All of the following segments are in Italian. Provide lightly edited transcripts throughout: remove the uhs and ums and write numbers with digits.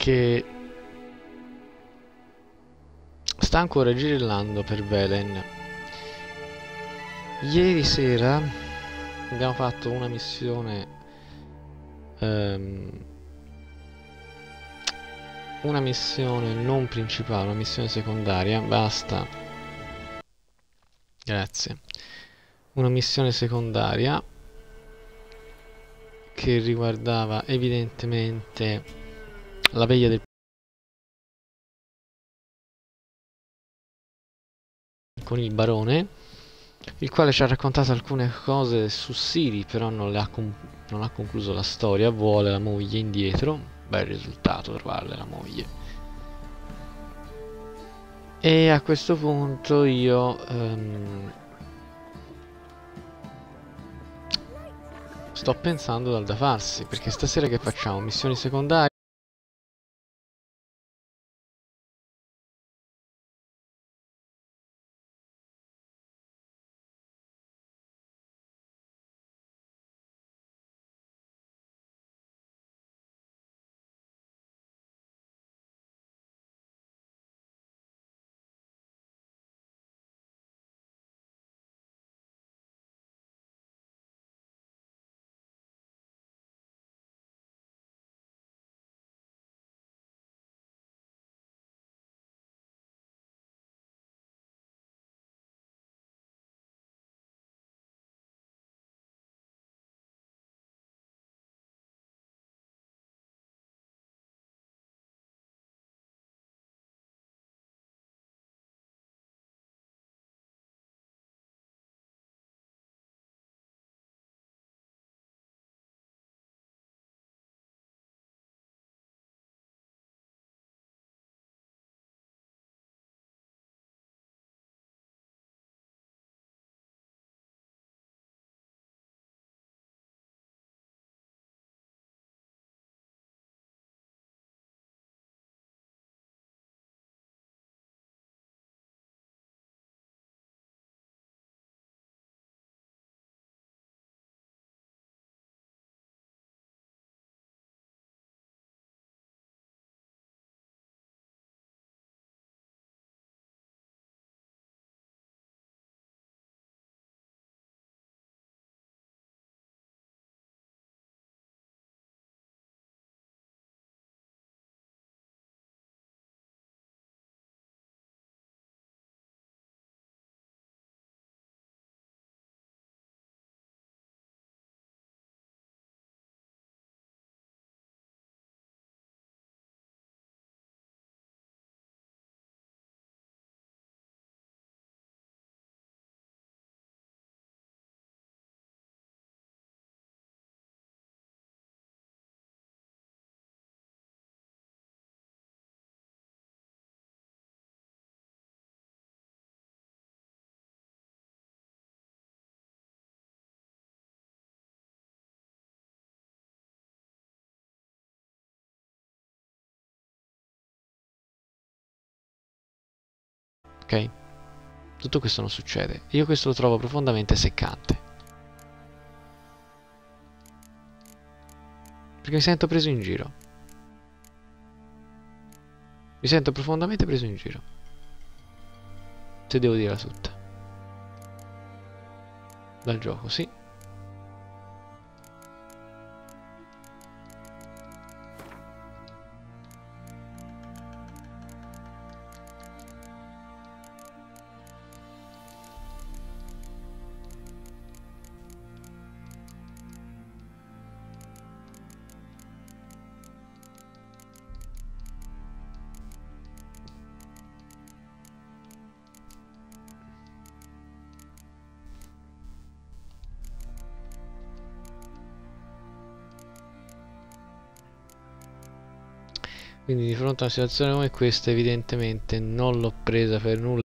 che sta ancora girellando per Velen. Ieri sera abbiamo fatto una missione non principale, una missione secondaria. Basta, grazie. Una missione secondaria che riguardava evidentemente la veglia del con il barone, il quale ci ha raccontato alcune cose su Siri, però non ha concluso la storia. Vuole la moglie indietro. Bel risultato trovarle la moglie. E a questo punto io sto pensando dal da farsi, perché stasera che facciamo? Missioni secondarie? Ok? Tutto questo non succede. Io questo lo trovo profondamente seccante. Perché mi sento preso in giro. Mi sento profondamente preso in giro. Se devo dirla tutta. Dal gioco, sì. Quindi di fronte a una situazione come questa evidentemente non l'ho presa per nulla.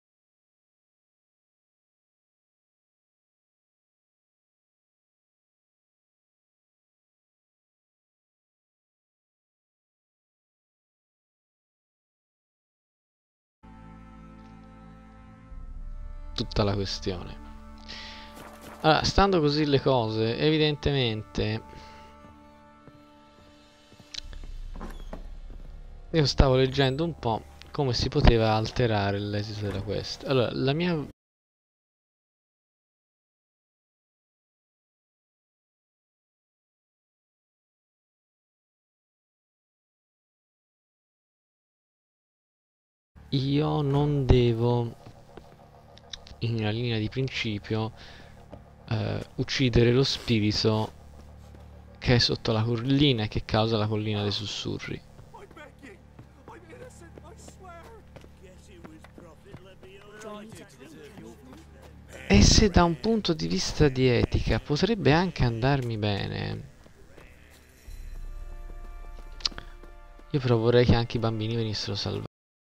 Tutta la questione. Allora, stando così le cose, evidentemente Io stavo leggendo un po' come si poteva alterare l'esito della quest. Allora, la mia... Io non devo, in una linea di principio, uccidere lo spirito che è sotto la collina e che causa la collina dei sussurri. I'm begging. I'm innocent, I swear. Guess it was profit let me alone. E se da un punto di vista di etica potrebbe anche andarmi bene, io però vorrei che anche i bambini venissero salvati.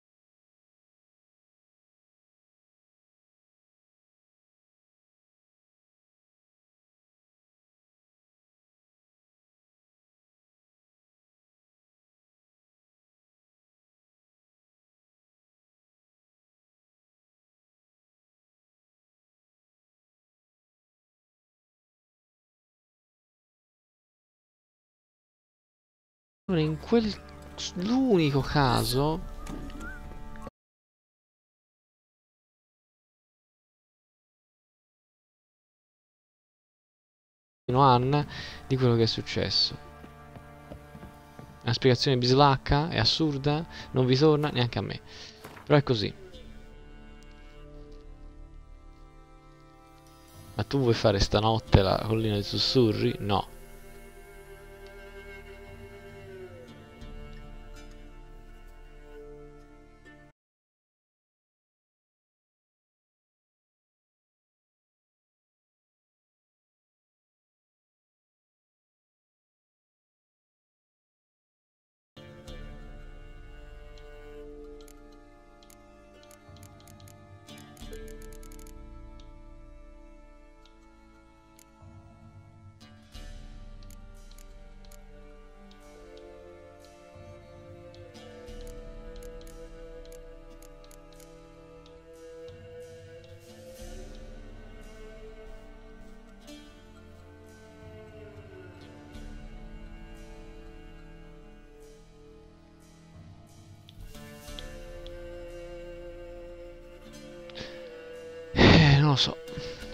Allora, in quel... l'unico caso... Anna di quello che è successo. È una spiegazione bislacca, è assurda, non vi torna neanche a me. Però è così. Ma tu vuoi fare stanotte la collina dei sussurri? No. Non lo so.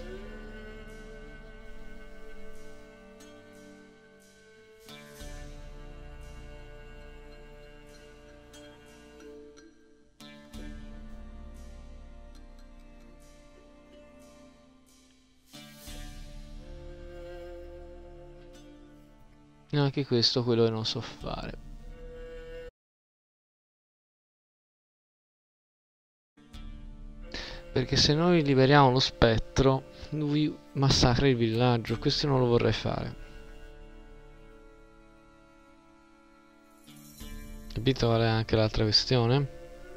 No, anche questo è quello che non so fare. Perché se noi liberiamo lo spettro, lui massacra il villaggio. Questo non lo vorrei fare. Capito qual è anche l'altra questione?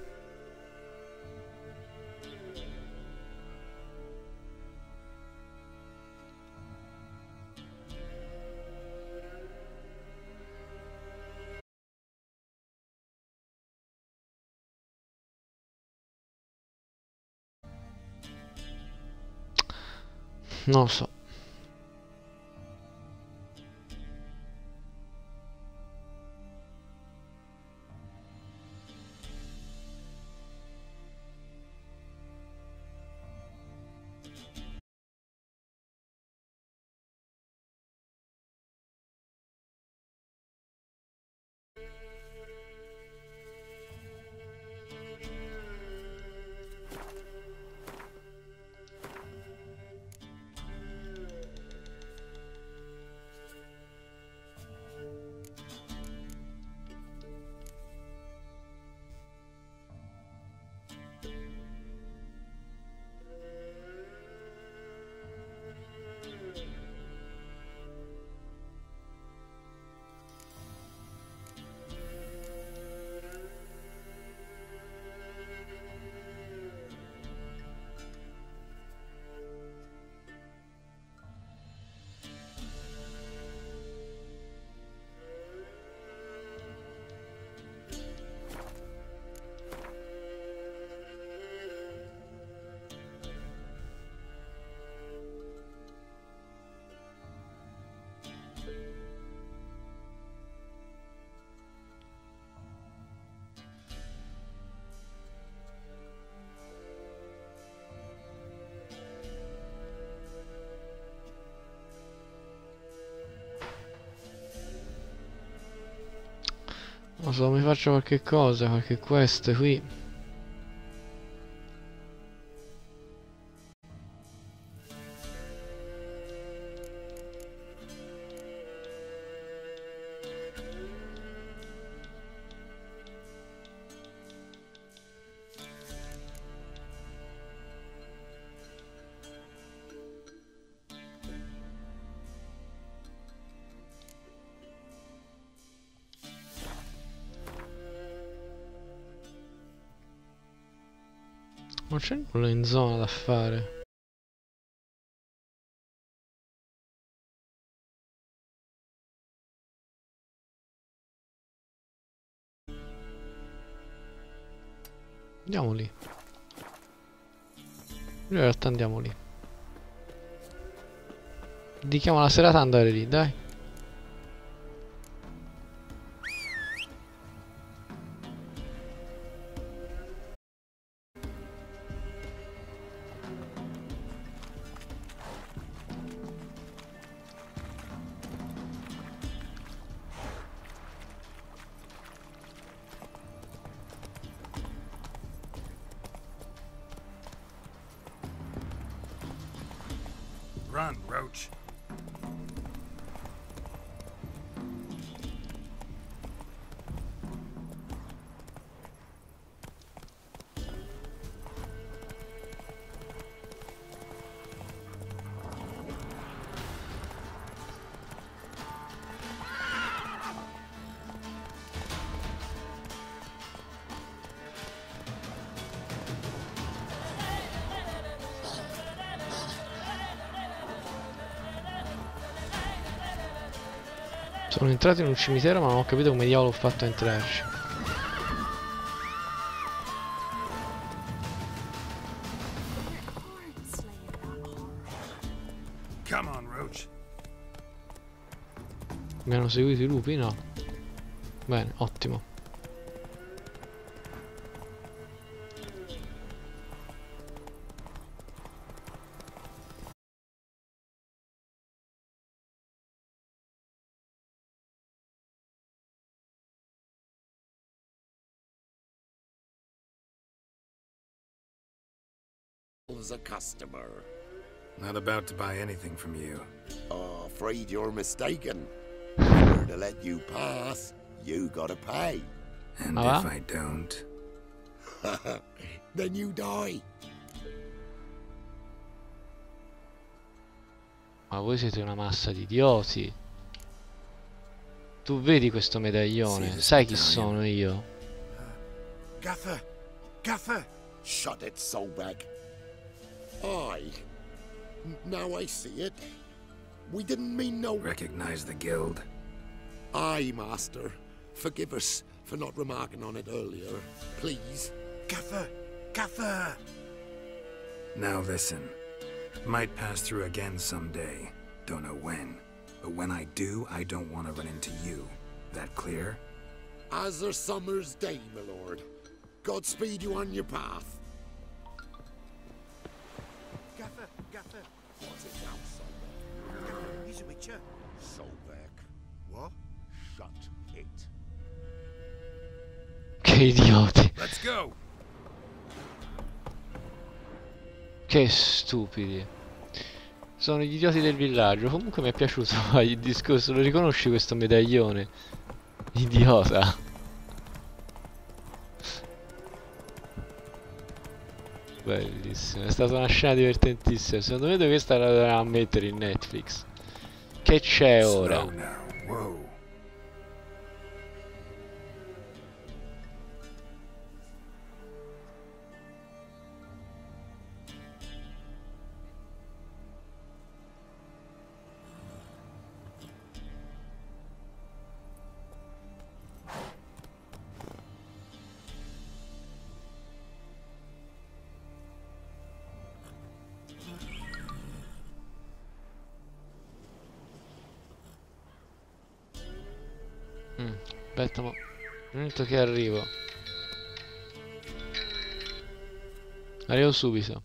Non lo so. Non so, mi faccio qualche cosa, qualche quest qui. Non c'è nulla in zona da fare. Andiamo lì. Noi in realtà andiamo lì. Dedichiamo la serata ad andare lì, dai. Run, Roach. Sono entrato in un cimitero ma non ho capito come diavolo ho fatto a entrarci. Come on, Roach. Mi hanno seguito i lupi? No. Bene, ottimo. As a customer. Not about to buy anything from you. Oh, afraid you're mistaken. If we're to let you pass, you gotta pay. And Ah. if I don't... Then you die. Ma voi siete una massa di idioti. Tu vedi questo medaglione? Sì, Sai chi medaglione. sono io? Gaffer! Gaffer! Shut it, Solbeck. Now I see it. We didn't mean no... Recognize the guild? Aye, Master. Forgive us for not remarking on it earlier. Please. Gaffer! Gaffer! Now listen. Might pass through again someday. Don't know when. But when I do, I don't want to run into you. That clear? As a summer's day, my lord. Godspeed you on your path. Gaffer! Gaffer! What's it now, Solbeck? Gaffer, he's a witcher. Solbeck. What? Shut it. Che idioti. Let's go! Che stupidi. Sono gli idioti del villaggio. Comunque mi è piaciuto il discorso. Lo riconosci questo medaglione? Idiota. Bellissimo. È stata una scena divertentissima. Secondo me questa la dovremmo mettere in Netflix. Che c'è ora? Slow now. Whoa. Aspetta, ma... un momento che arrivo. Arrivo subito.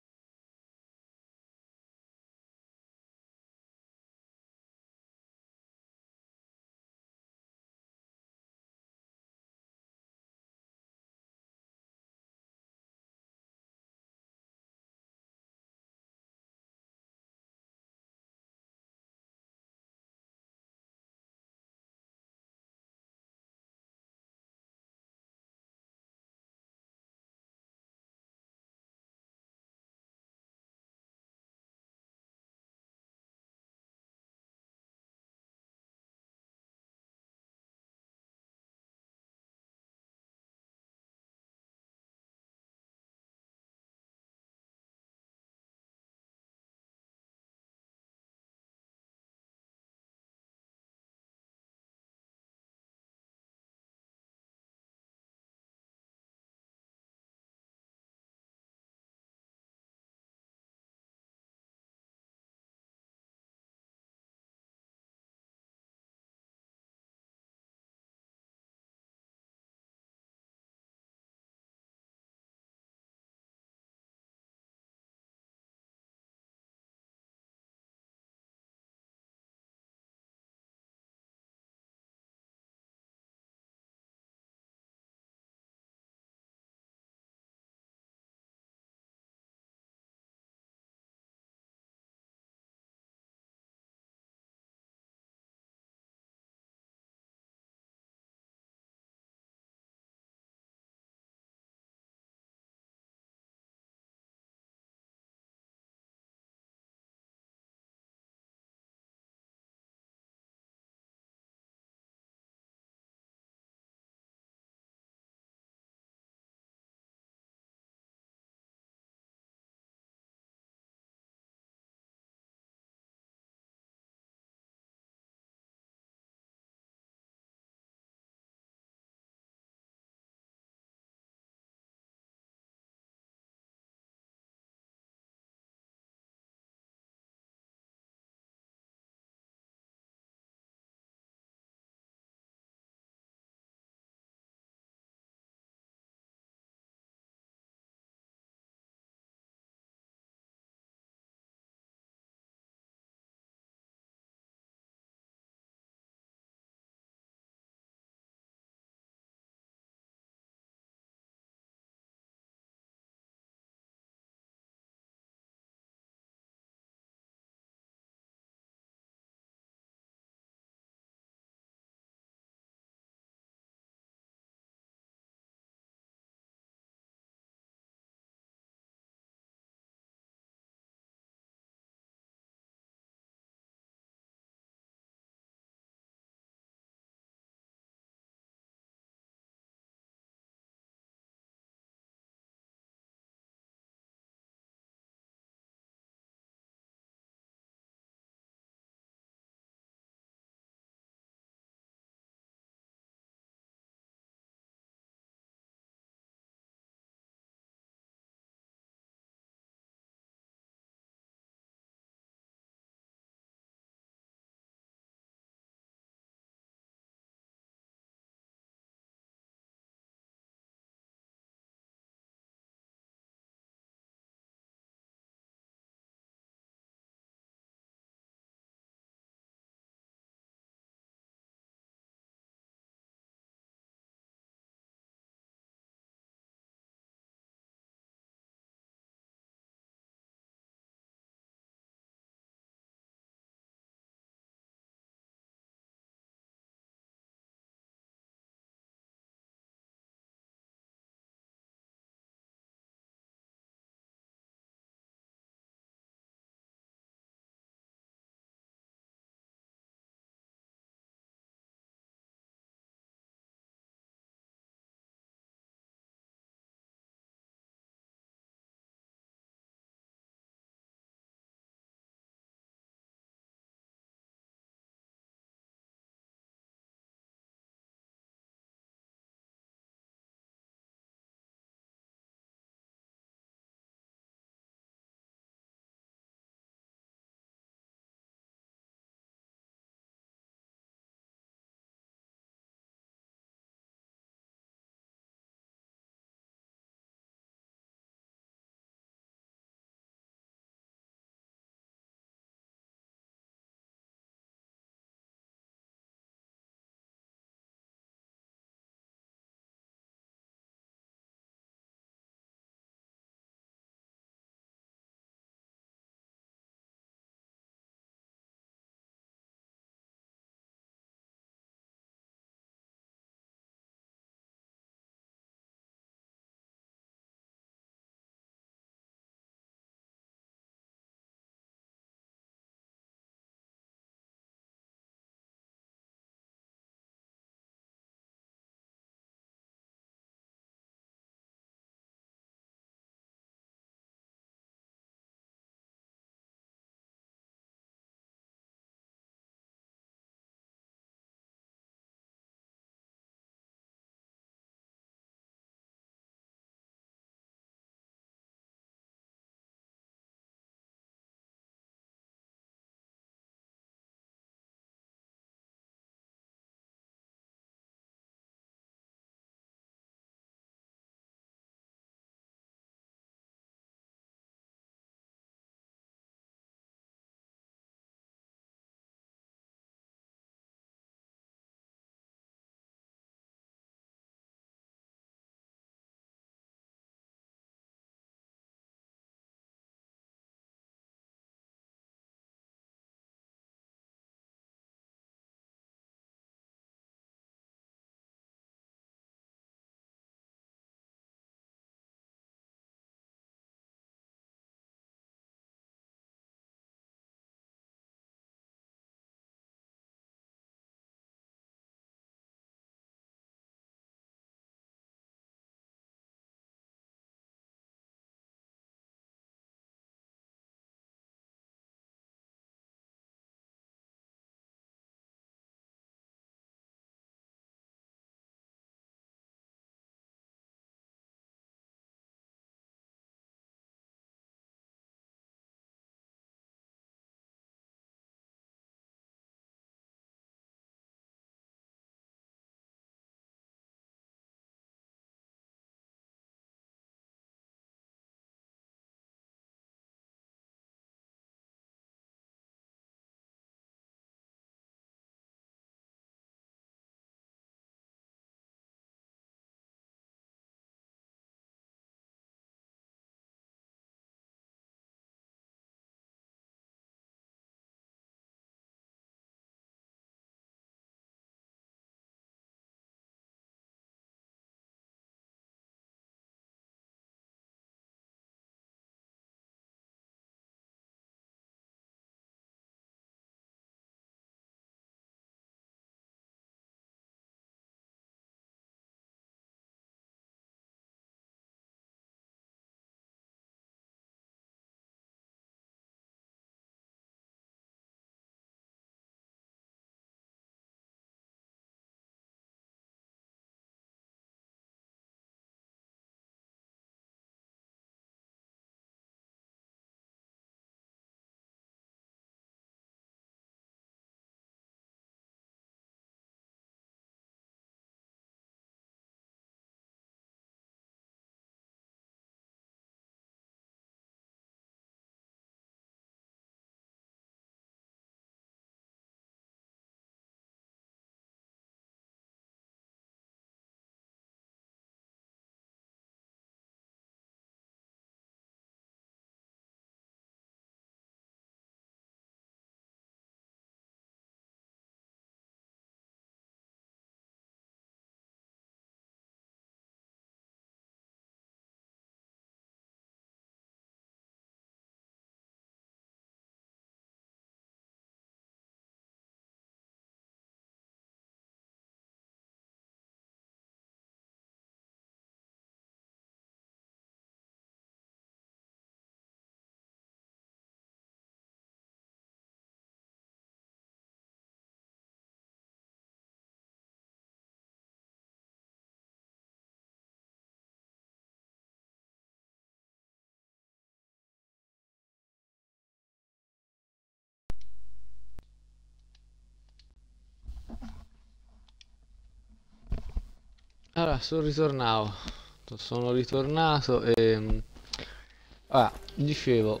Allora, sono ritornato. Sono ritornato e... dicevo,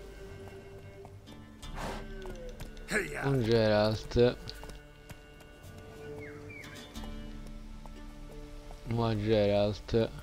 un Geralt. Ma Geralt.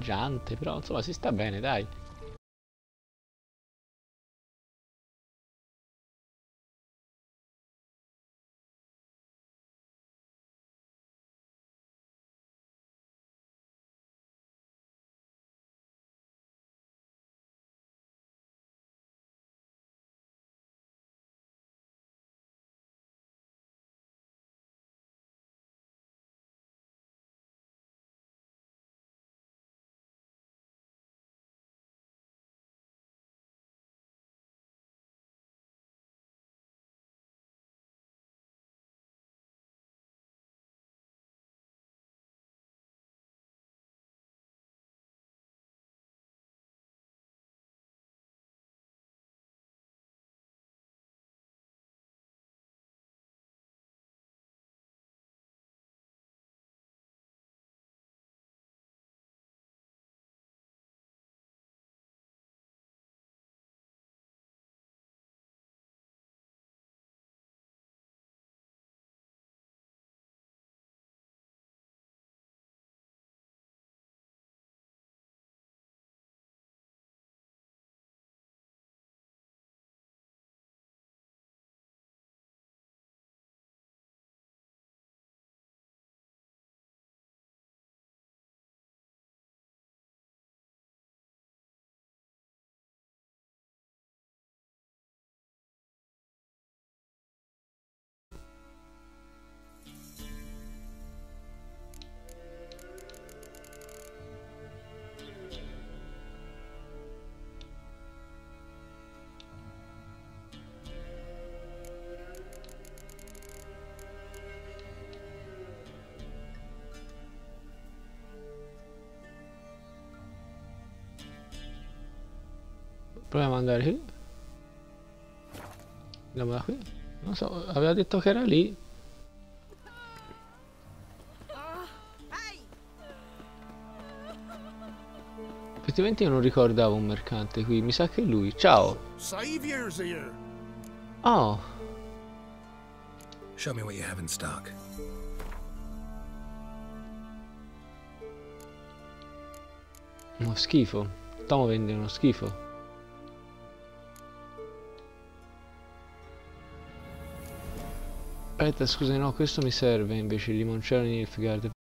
galleggiante, però insomma si sta bene, dai. Proviamo ad andare qui. Andiamo da qui. Non so, aveva detto che era lì. Effettivamente io non ricordavo un mercante qui, mi sa che è lui. Ciao. Savior's here. Oh, Show me what you have in stock. uno schifo. Tomo vende uno schifo. Aspetta, scusa, no, questo mi serve invece, limoncello di Nilfgaard.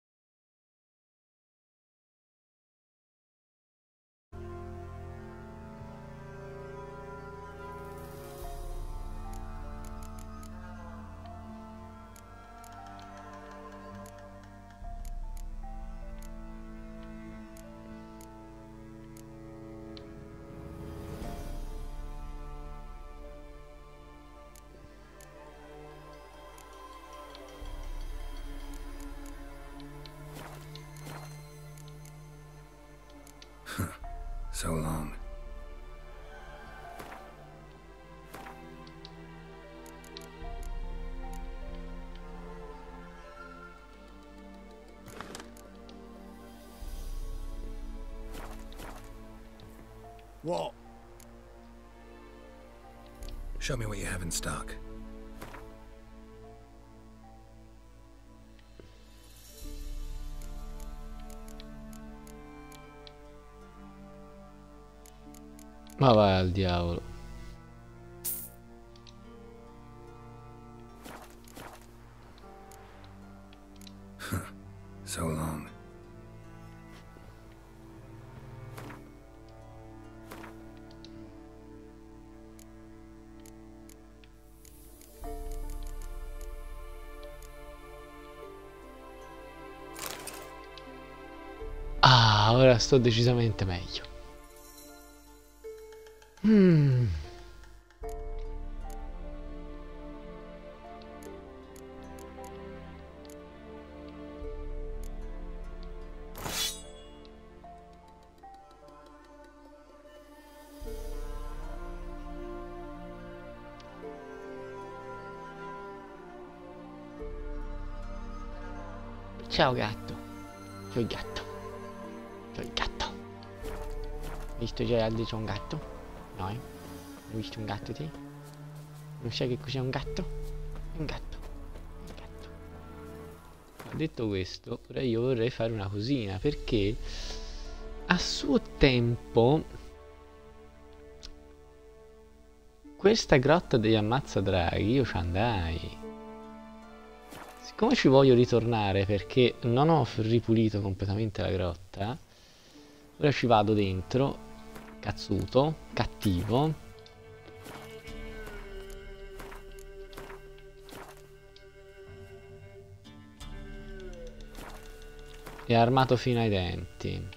So long. What? Show me what you have in stock. Ma vai al diavolo. So long. Ah, ora sto decisamente meglio. Mm. Ciao gatto. C'ho il gatto. C'ho il gatto. Visto Geraldo c'è un gatto? No, Hai visto un gatto te? Non sai che cos'è un gatto? È un gatto. È un gatto. Detto questo, ora io vorrei fare una cosina, perché A suo tempo, questa grotta degli Ammazzadraghi, io ci andai. Siccome ci voglio ritornare perché non ho ripulito completamente la grotta, ora ci vado dentro, cazzuto, cattivo. E armato fino ai denti.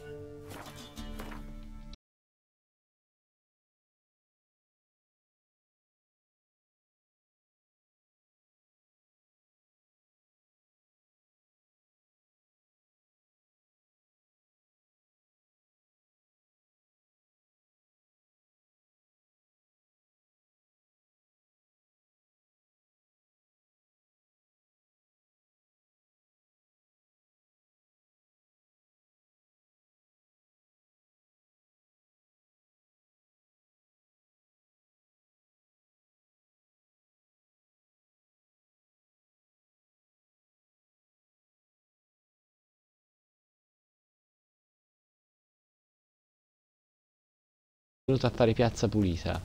Sono venuto a fare piazza pulita.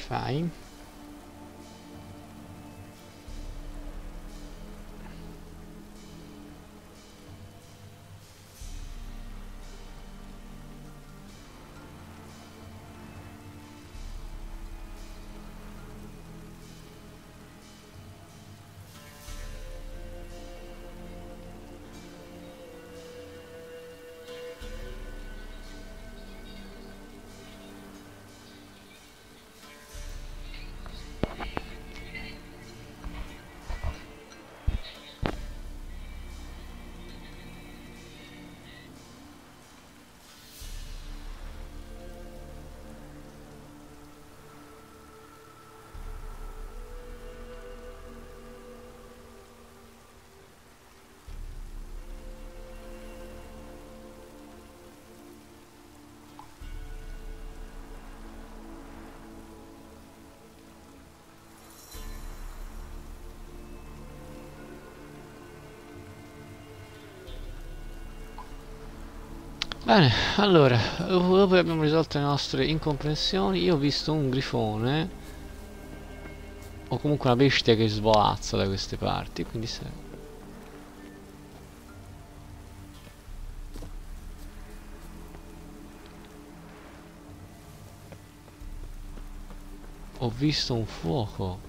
fai? Bene, allora, dopo che abbiamo risolto le nostre incomprensioni, io ho visto un grifone, o comunque una bestia che svolazza da queste parti, quindi se... Ho visto un fuoco.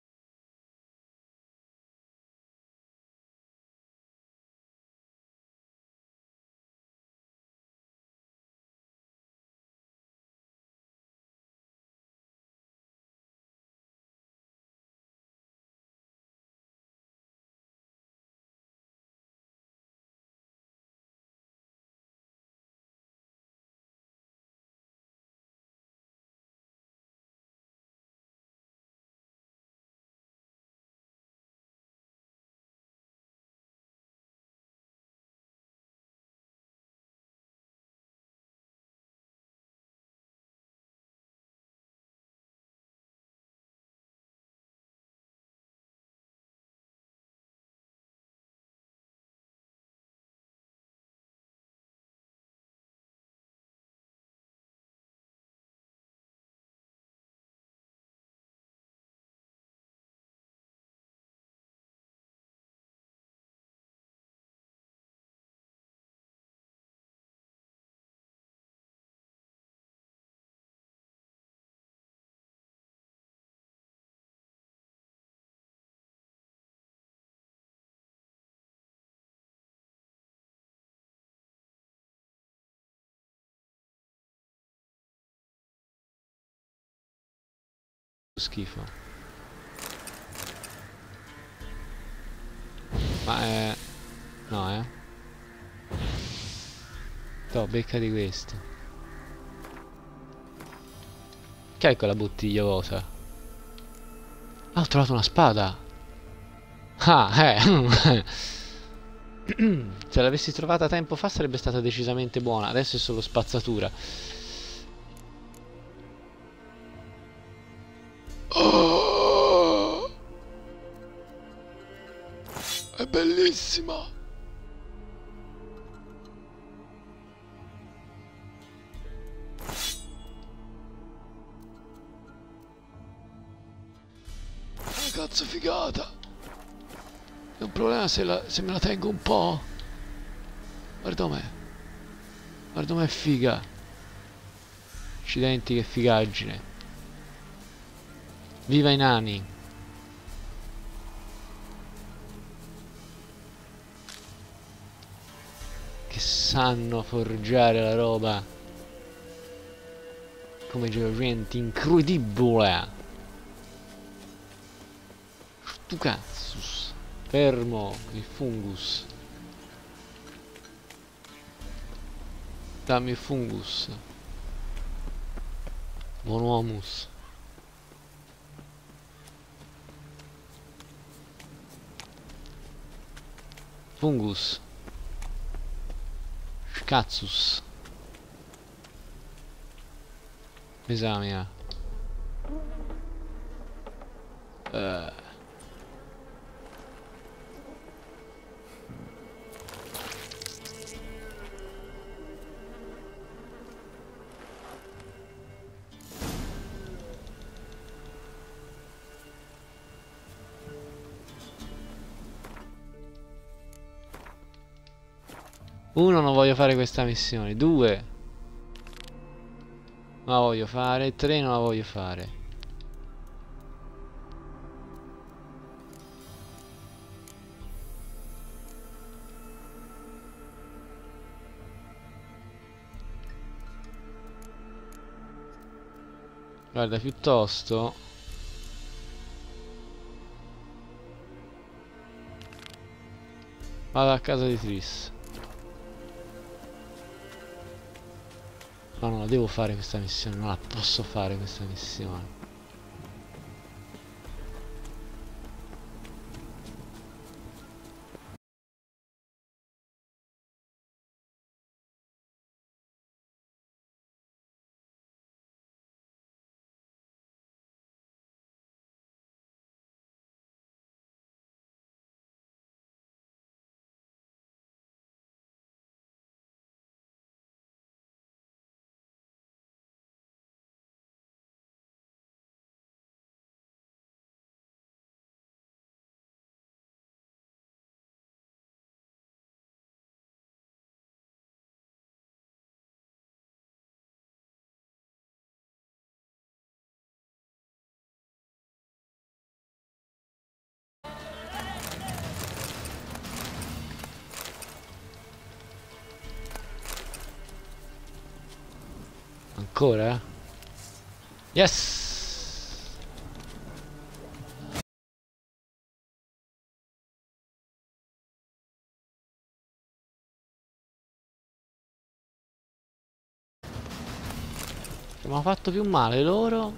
Schifo. Ma no, no, becca di questo. Che è quella bottiglia vuota? Ah, ho trovato una spada. Ah, se l'avessi trovata tempo fa sarebbe stata decisamente buona. Adesso è solo spazzatura. Oh, è bellissima. Che cazzo figata. È un problema se me la tengo un po'. Guarda com'è. Guarda com'è figa. Accidenti, che figaggine. Viva i nani. Che sanno forgiare la roba come gente incredibile. Stu cazzus. Fermo il fungus. Dammi il fungus. Buon uomus. Fungus. Scazzus. Esamina. Uno, non voglio fare questa missione. Due, non la voglio fare. Tre, non la voglio fare. Guarda, piuttosto vado a casa di Tris. No, non la devo fare questa missione. Non la posso fare questa missione. Ancora? Yes! Mi hanno fatto più male loro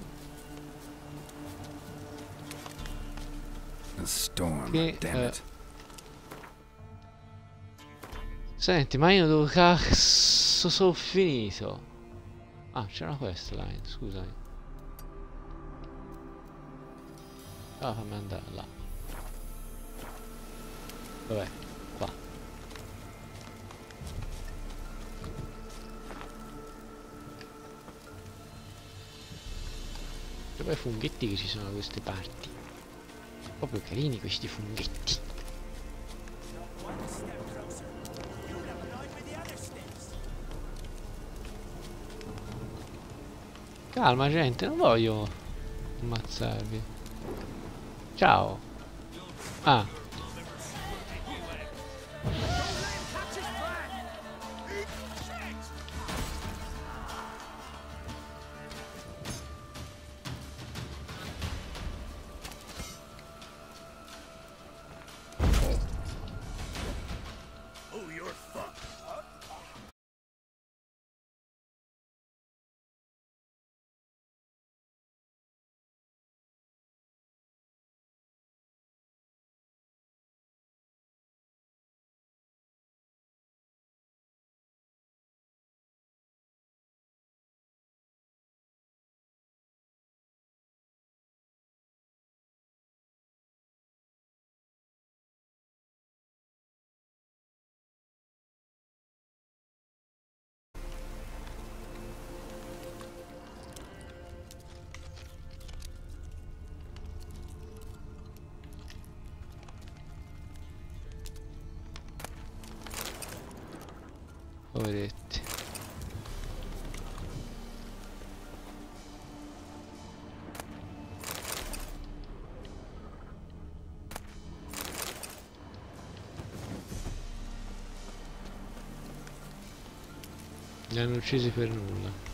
A storm, che... damn it. Senti, ma io dove cazzo sono finito? Ah, c'era questa line, scusami. Ah, fammi andare là. Dov'è? Qua. E poi i funghetti che ci sono da queste parti. Proprio carini questi funghetti. Calma gente, non voglio ammazzarvi. Ciao. Ah. Poveretti. Li hanno uccisi per nulla.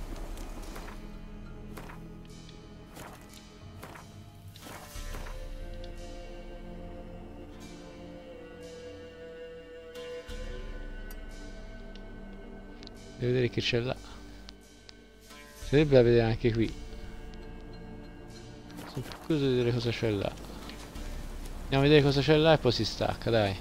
Devo vedere che c'è là. Sarebbe da vedere anche qui. Sono curioso di vedere cosa c'è là. Andiamo a vedere cosa c'è là e poi si stacca, dai.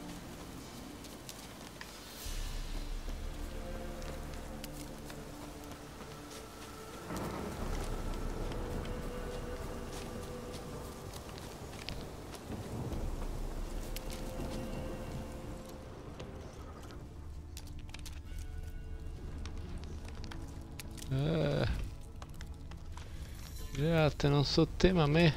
Le altre non so te, ma a me.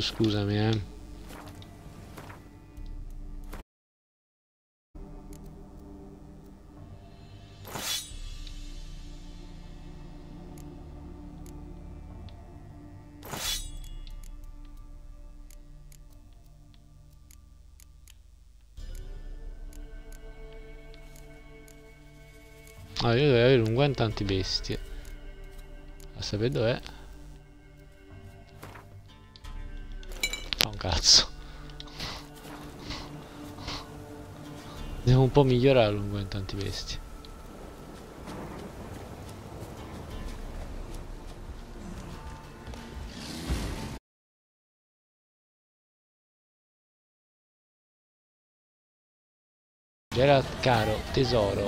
scusami, eh. Allora, io dovrei avere un guanto antibestie. A sapere dov'è? Fa un cazzo. Devo un po' migliorare l'unguento antibestie. Gerard caro, tesoro.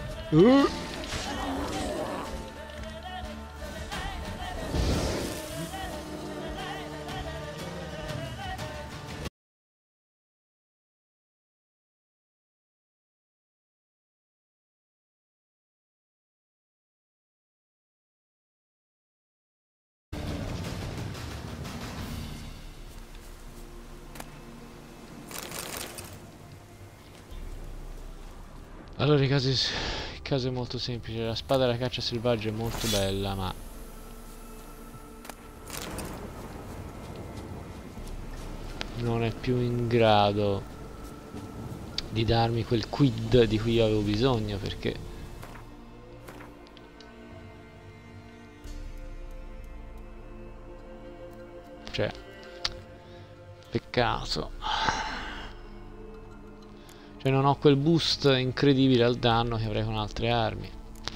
Allora, il caso è molto semplice. La spada della caccia selvaggia è molto bella, ma non è più in grado di darmi quel quid di cui io avevo bisogno, perché cioè, peccato. Cioè, non ho quel boost incredibile al danno che avrei con altre armi.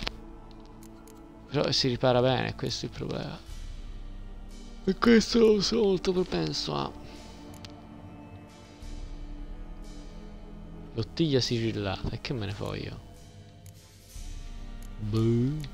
Però si ripara bene, questo è il problema. E questo sono molto propenso a... Bottiglia sigillata, e che me ne fo io? Boh.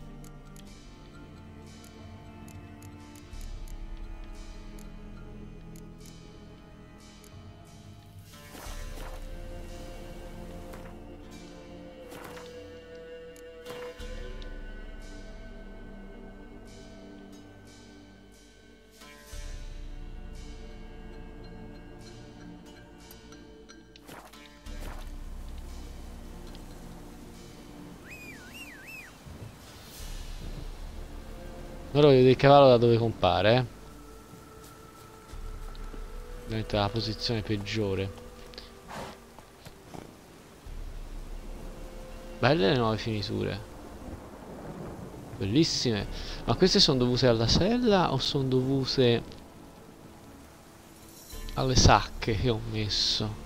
Ora voglio vedere il cavallo da dove compare, Ovviamente la posizione peggiore. Belle le nuove finiture. Bellissime. Ma queste sono dovute alla sella o sono dovute alle sacche che ho messo?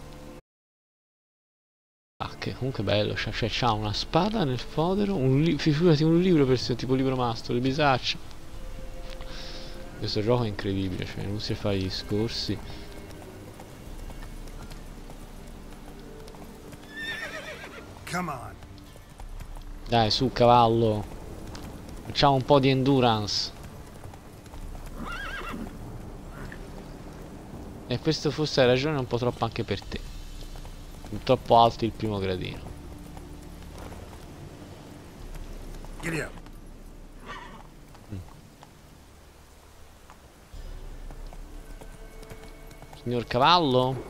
Sacche, comunque bello. Cioè c'ha una spada nel fodero, figurati un libro per tipo libro mastro, le bisacce. Questo gioco è incredibile, cioè non si fa gli discorsi. Come on. Dai, su cavallo. Facciamo un po' di endurance. E questo forse hai ragione, è un po' troppo anche per te. Troppo alto il primo gradino. Giddy up. Signor cavallo?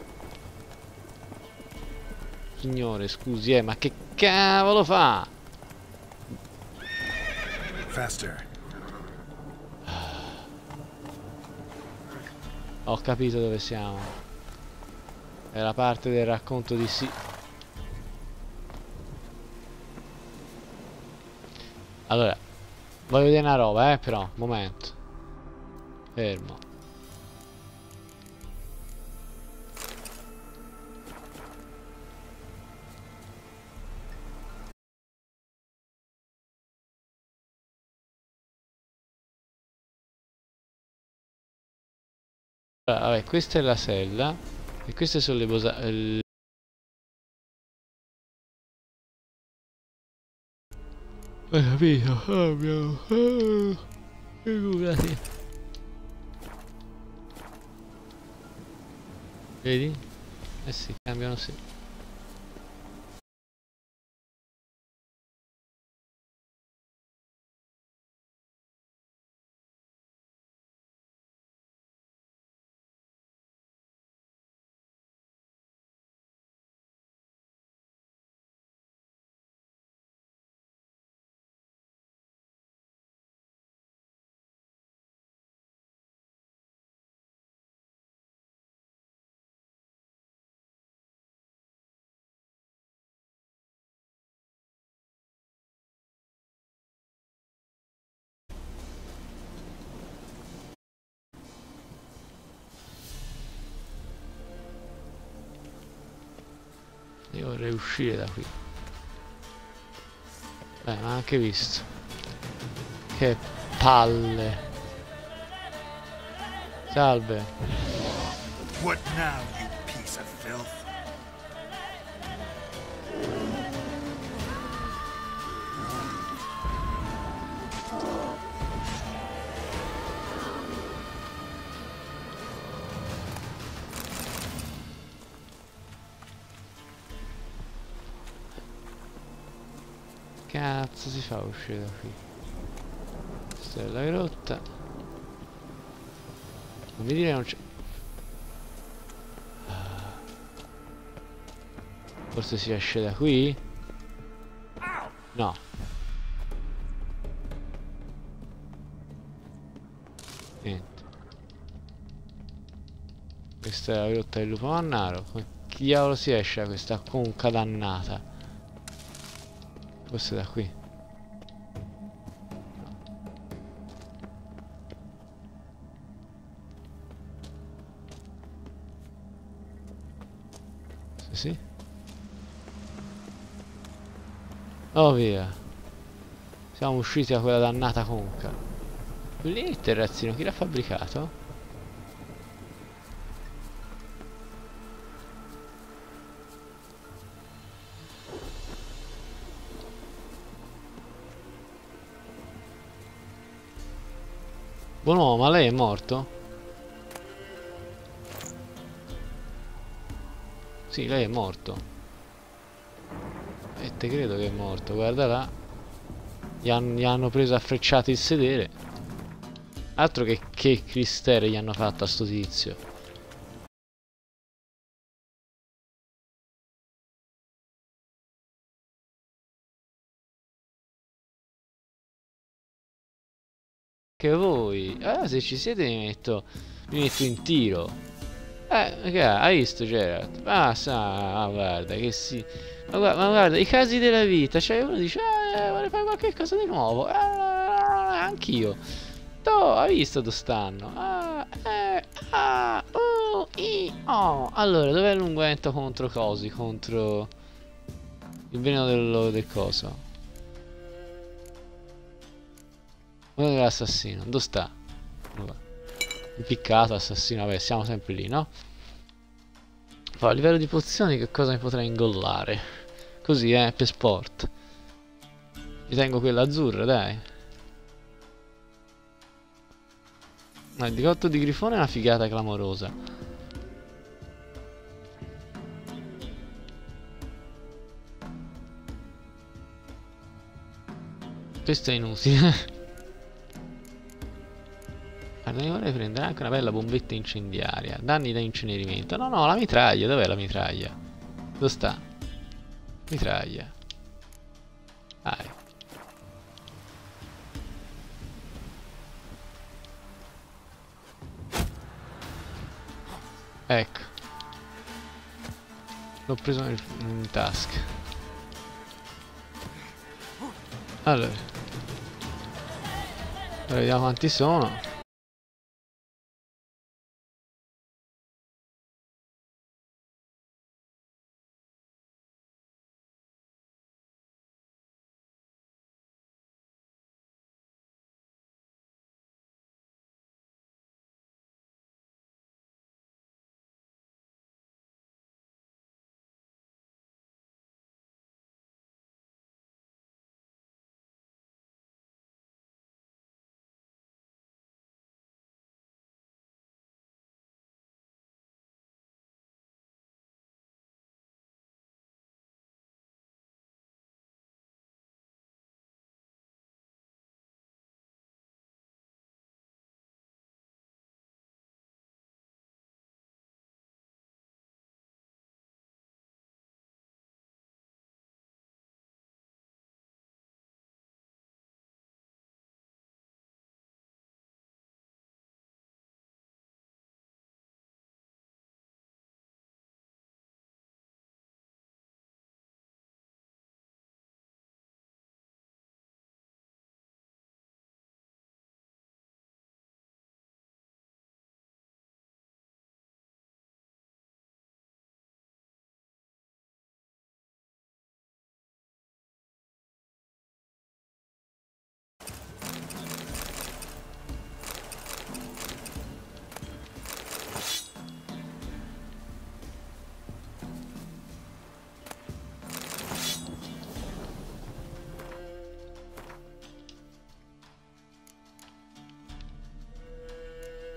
Signore, scusi, ma che cavolo fa? Faster. Ho capito dove siamo. È la parte del racconto di sì. Allora, voglio vedere una roba, però, momento. Fermo. Allora, vabbè, questa è la sella. E queste sono le hai capito? Oh mio... figurati. Vedi? Eh sì, cambiano sì. Vorrei uscire da qui. Beh, ma anche visto. Che palle. Salve. What now, you piece of filth? Cazzo si fa a uscire da qui? Questa è la grotta. Non mi dire non c'è. Forse si esce da qui? No. Niente. Questa è la grotta del lupo mannaro. Come diavolo si esce da questa conca dannata? Forse da qui. Sì. Oh via. Siamo usciti da quella dannata conca. Lì il terrazzino, chi l'ha fabbricato? Buon uomo, ma lei è morto? Sì, lei è morto. E te credo che è morto, guarda là. Gli hanno preso a frecciate il sedere. Altro che cristere gli hanno fatto a sto tizio. Che voi? Se ci siete mi metto in tiro. Hai visto Geralt? Guarda che sì. Ma guarda, i casi della vita. Cioè uno dice, vuole fare qualche cosa di nuovo. Anch'io. Hai visto dove stanno? Oh. Allora, dov'è l'unguento contro cosi? Contro il veleno del coso? Quello dell'assassino, dove sta? Impiccato, assassino, vabbè, siamo sempre lì, no? Poi a livello di pozioni che cosa mi potrei ingollare? Così, per sport. Mi tengo quella azzurra, dai. No, il di cotto di grifone è una figata clamorosa. Questo è inutile. Guarda, io vorrei prendere anche una bella bombetta incendiaria. Danni da incenerimento. No, la mitraglia. Dov'è la mitraglia? Dove sta? Mitraglia. Dai. Ecco. L'ho preso in tasca. Allora. Vediamo quanti sono.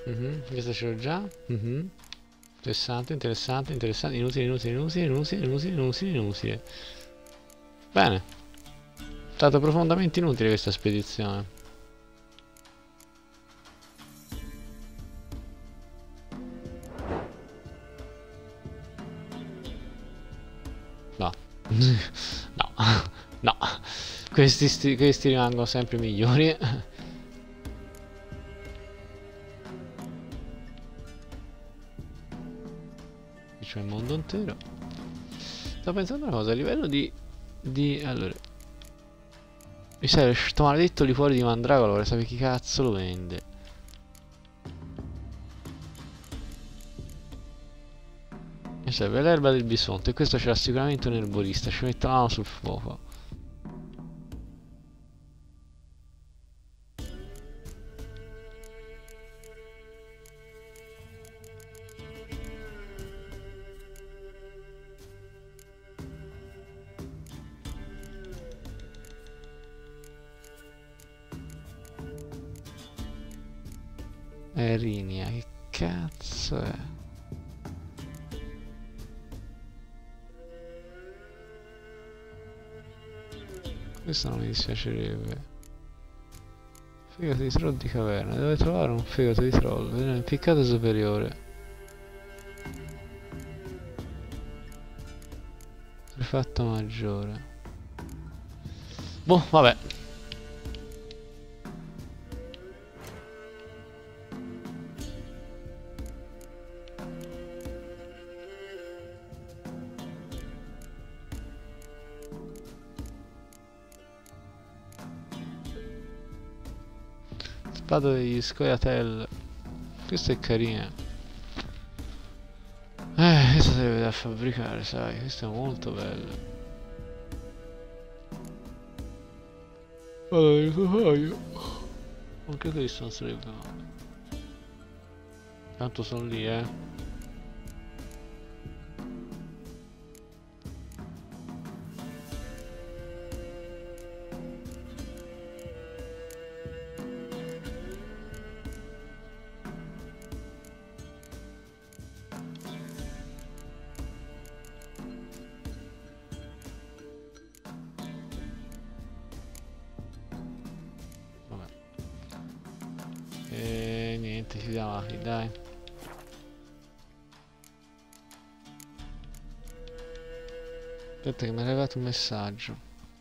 Questo ce l'ho già. Interessante, interessante, interessante. Inutile, inutile, inutile, inutile, inutile, inutile, inutile. Bene. È stata profondamente inutile questa spedizione. No. No. No. Questi rimangono sempre migliori. Qui c'è il mondo intero. Sto pensando una cosa, a livello di allora, mi serve sto maledetto liquore di mandragola, vorrei sapere chi cazzo lo vende. Mi serve l'erba del bisonte, e questo c'era sicuramente un erborista, ci metto la mano sul fuoco. Erinia, che cazzo è? Questo non mi dispiacerebbe. Fegato di troll di caverna. Dove trovare un fegato di troll? Impiccato superiore. Rifatto maggiore. Boh, vabbè. Spada degli scoiatel. Questa è carina. Questa sarebbe da fabbricare, sai. Questa è molto bella. Allora, il tovaio. Anche questo non sarebbe male. Tanto sono lì, E niente, ci siamo qui, dai. Aspetta che mi è arrivato un messaggio.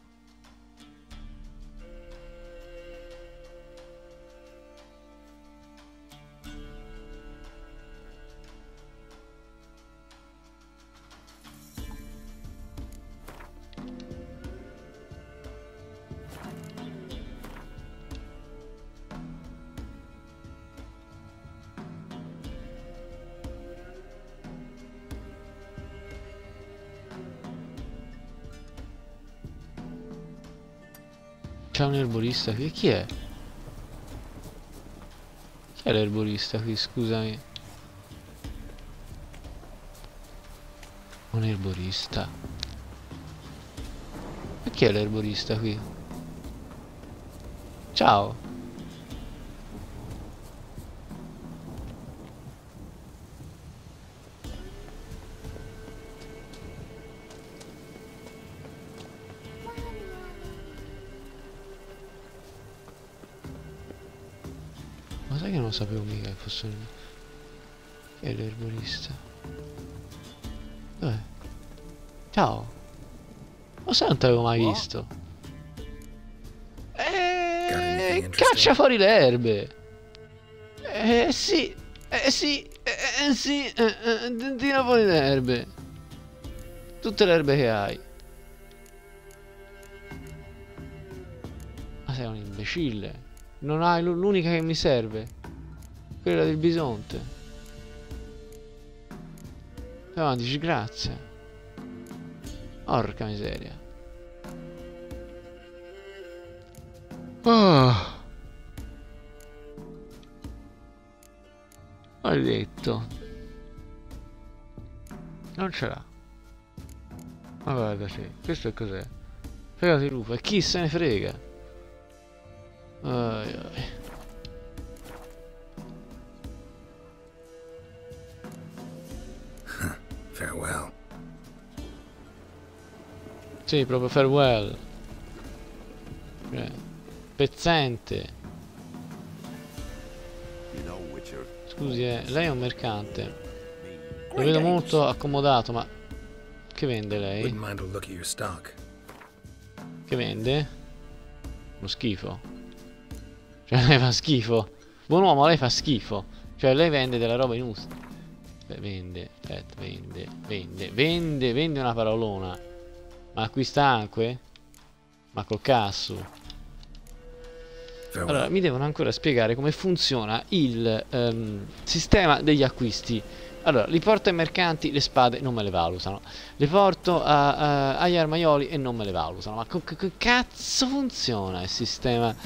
C'è un erborista qui, chi è? Chi è l'erborista qui, scusami? Un erborista? E chi è l'erborista qui? Ciao! Ma sai che non sapevo mica che fosse chi è l'erborista? Dov'è? Ciao! Ma sai non t'avevo mai visto? Caccia fuori le erbe! Sì! Sì! Sì! Tira fuori le erbe! Tutte le erbe che hai! Ma sei un imbecille! Non hai l'unica che mi serve. Quella del bisonte. È una disgrazia. Porca miseria. Oh. Maledetto. Non ce l'ha. Ma guarda sì. Questo è cos'è? Fegato di lupo. E chi se ne frega? Ai ai. Farewell. Sì, proprio farewell. Pezzente. You know, Witcher. Scusi, lei è un mercante. Lo vedo molto accomodato, ma che vende lei? Wouldn't mind a look at your stock. Che vende? Uno schifo. Cioè lei fa schifo. Buon uomo, lei fa schifo. Cioè lei vende della roba inutile. Vende, aspetta, vende una parolona. Ma acquista anche? Ma col cazzo. Allora, mi devono ancora spiegare come funziona il sistema degli acquisti. Allora, li porto ai mercanti, le spade non me le valutano. Le porto agli armaioli e non me le valutano. Ma che cazzo funziona il sistema?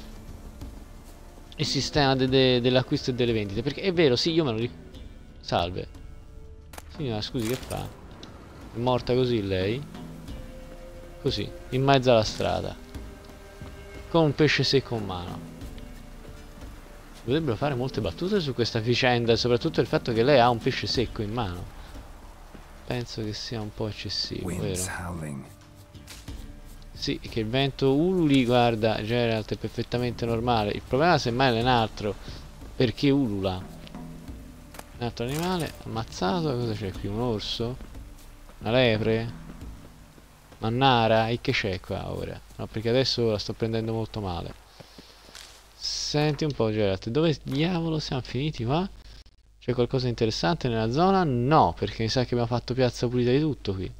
Il sistema dell'acquisto e delle vendite? Perché è vero, sì, io me lo ricordo. Salve. Signora, scusi, che fa? È morta così lei? Così, in mezzo alla strada. Con un pesce secco in mano. Dovrebbero fare molte battute su questa vicenda, soprattutto il fatto che lei ha un pesce secco in mano. Penso che sia un po' eccessivo, Winds vero? howling. Sì, che il vento ululi, guarda, Geralt, è perfettamente normale. Il problema semmai è un altro. Perché ulula? Un altro animale ammazzato. Cosa c'è qui? Un orso? Una lepre? Mannara? E che c'è qua ora? No, perché adesso la sto prendendo molto male. Senti un po', Geralt, dove diavolo siamo finiti qua? C'è qualcosa di interessante nella zona? No, perché mi sa che abbiamo fatto piazza pulita di tutto qui.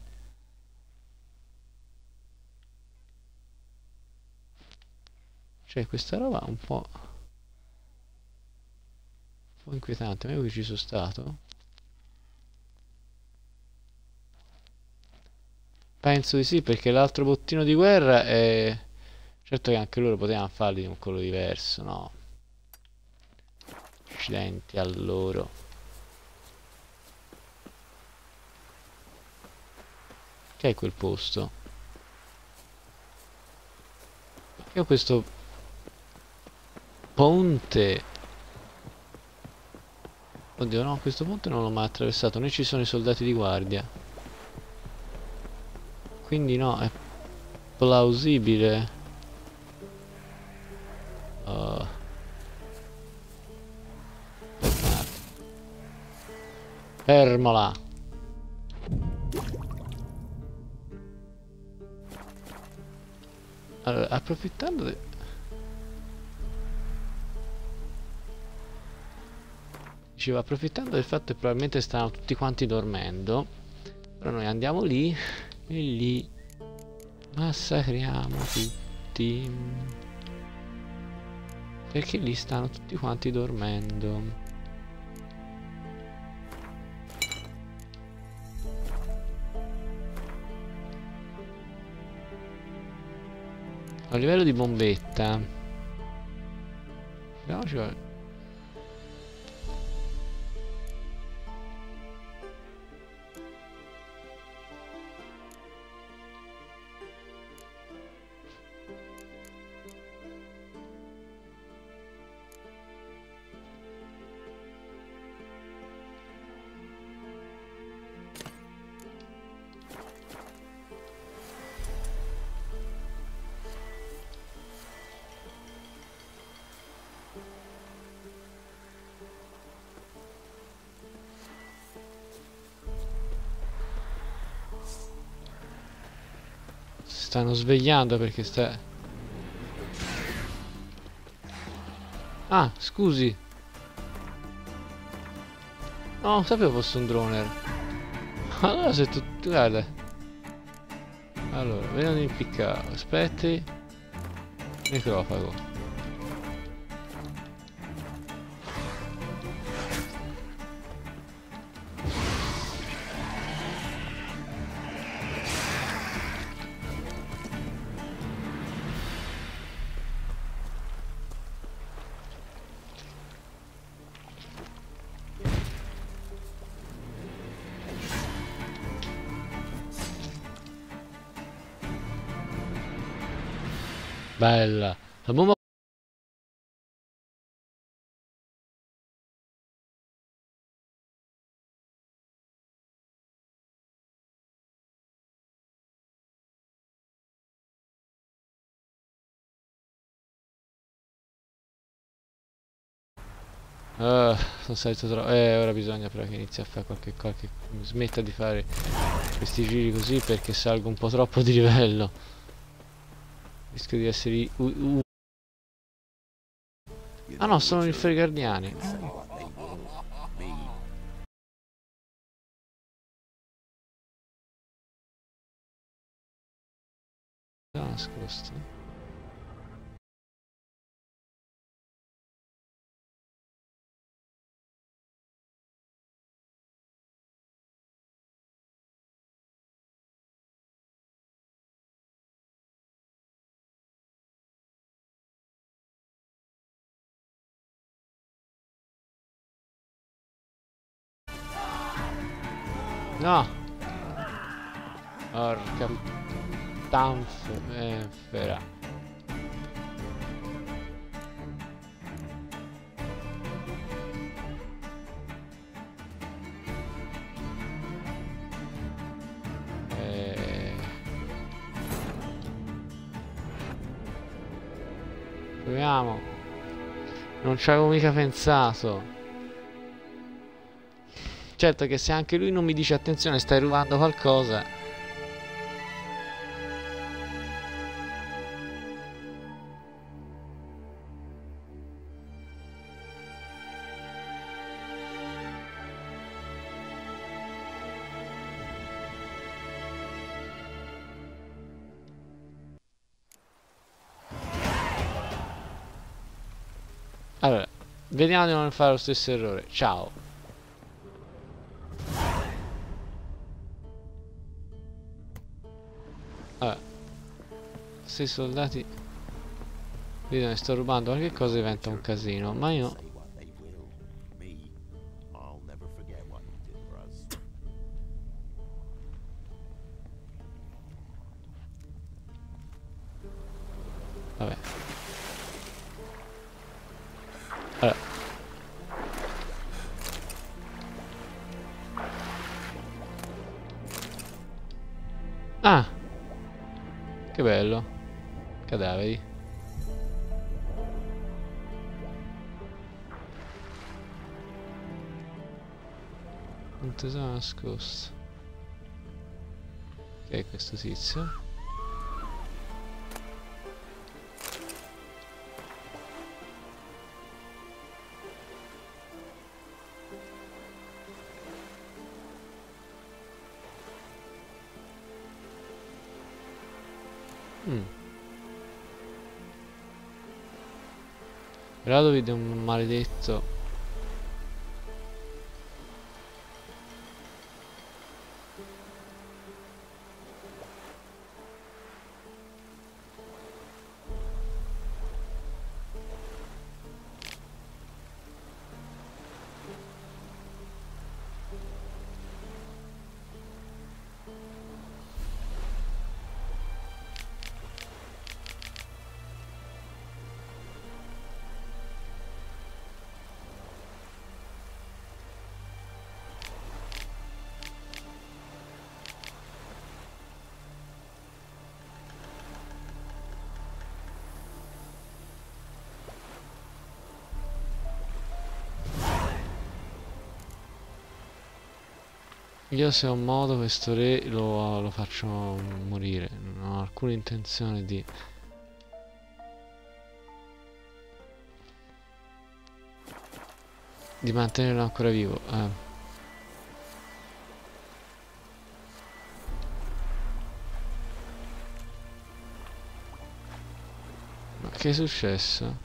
C'è questa roba un po' inquietante. Ma io qui ci sono stato? Penso di sì, perché l'altro bottino di guerra è... Certo che anche loro potevano farli di un colore diverso, no? Accidenti a loro. Che è quel posto? Io ho questo ponte. Oddio, no, questo ponte non l'ho mai attraversato, né ci sono i soldati di guardia. Quindi no, è plausibile. Fermola. Allora, approfittando di... Dicevo, approfittando del fatto che probabilmente stanno tutti quanti dormendo, però noi andiamo lì e lì massacriamo tutti. Perché lì stanno tutti quanti dormendo. A livello di bombetta, vediamoci. Stanno svegliando perché sta... Ah, scusi. No, non sapevo fosse un droner. Allora se tu... Guarda. Allora, vediamo di impiccare. Aspetti. Necrofago. Bella. La bomba Sono salito troppo. Ora bisogna però che inizi a fare qualche. Smetta di fare questi giri così perché salgo un po' troppo di livello. Rischio di essere ah no, sono i Fregardiani. Nascosto. No! Porca tanfera. Proviamo. Non ci avevo mica pensato. Certo che se anche lui non mi dice attenzione, stai rubando qualcosa. Allora, vediamo di non fare lo stesso errore. Ciao. Allora, se i soldati vedono che sto rubando qualche cosa diventa un casino, ma io... Vabbè. Allora. Ah! Che bello. Cadaveri. Un tesoro nascosto. Ok, questo tizio. Radovid è un maledetto. Io se ho modo questo re lo faccio morire. Non ho alcuna intenzione di mantenerlo ancora vivo. Ma che è successo?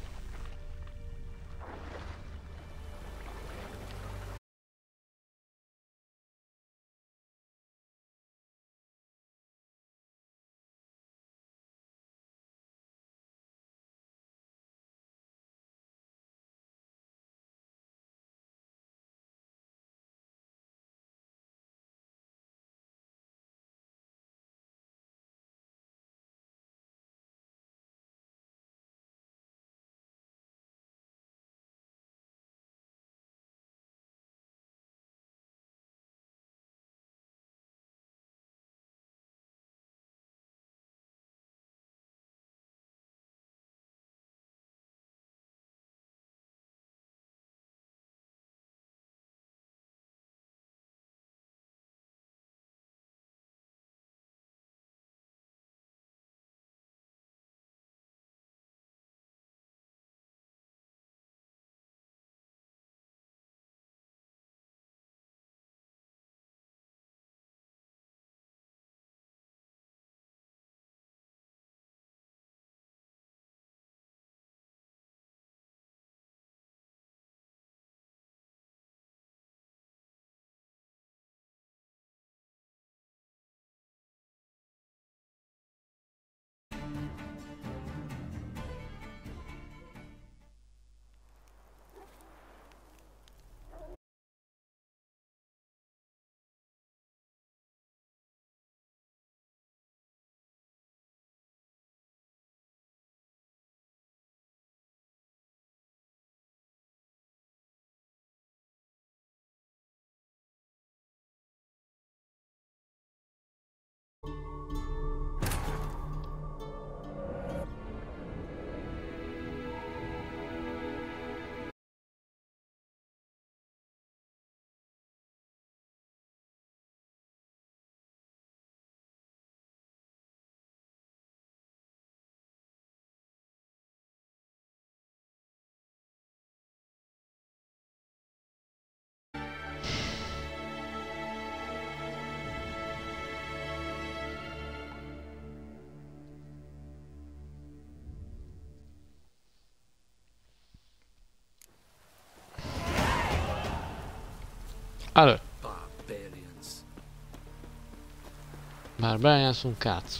Allora, Barbarians. Barbarians un cazzo.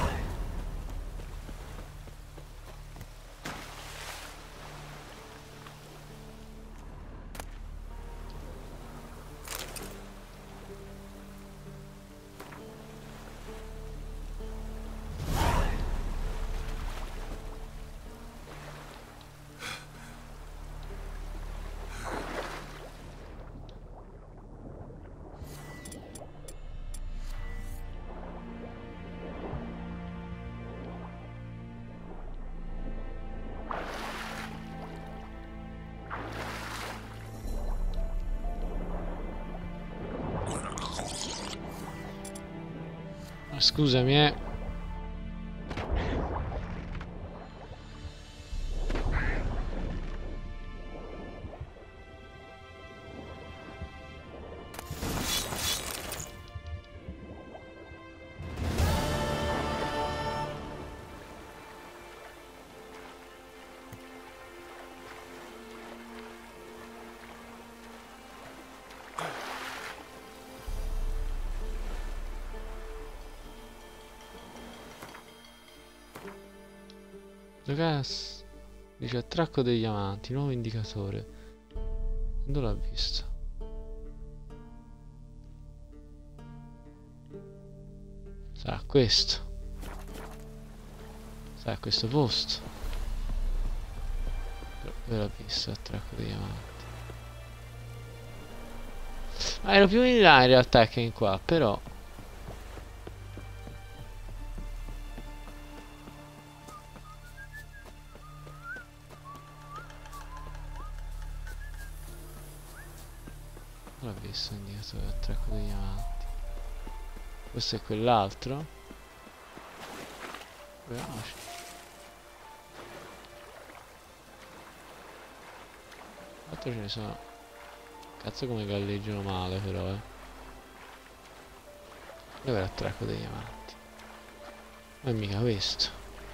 Scusami, Gas. Dice attracco dei diamanti, nuovo indicatore. Quando l'ha visto? Sarà questo. Sarà questo posto. Dove l'ha visto attracco dei diamanti? Ma ero più in là in realtà che in qua, però. L'ho visto l'indicatore attracco dei diamanti. Questo è quell'altro. Proviamoci. L'altro ce ne sono. Cazzo come galleggiano male però Dove è l'attracco dei diamanti? Ma è mica questo.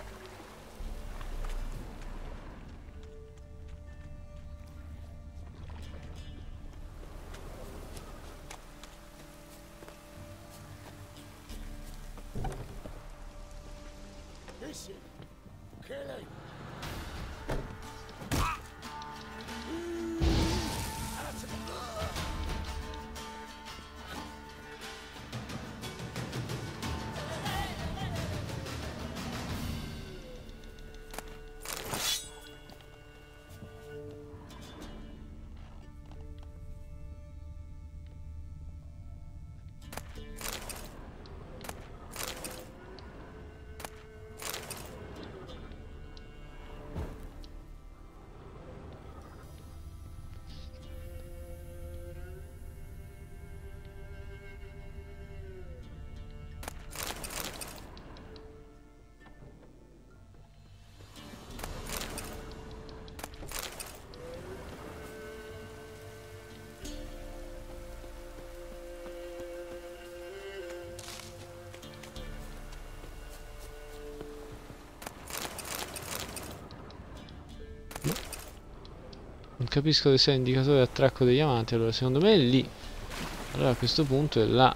Non capisco che sia indicatore di attracco dei diamanti. Allora secondo me è lì. Allora a questo punto è là.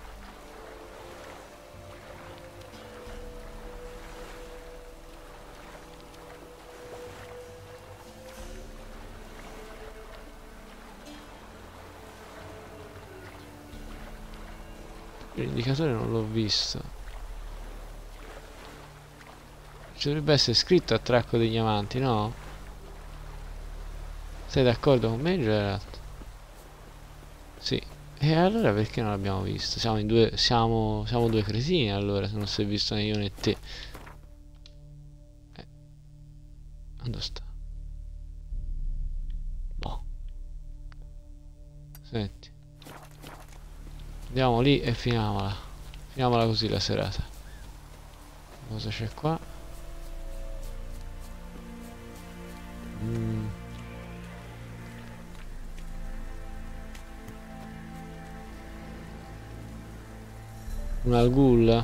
L'indicatore non l'ho visto. Ci dovrebbe essere scritto attracco dei diamanti, no? Sei d'accordo con me, Geralt? Sì. E allora perché non l'abbiamo visto? Siamo in due. Siamo due cretini allora, se non si è visto né io né te. Dove sta? Boh. Senti. Andiamo lì e finiamola. Finiamola così la serata. Cosa c'è qua? Una ghoul.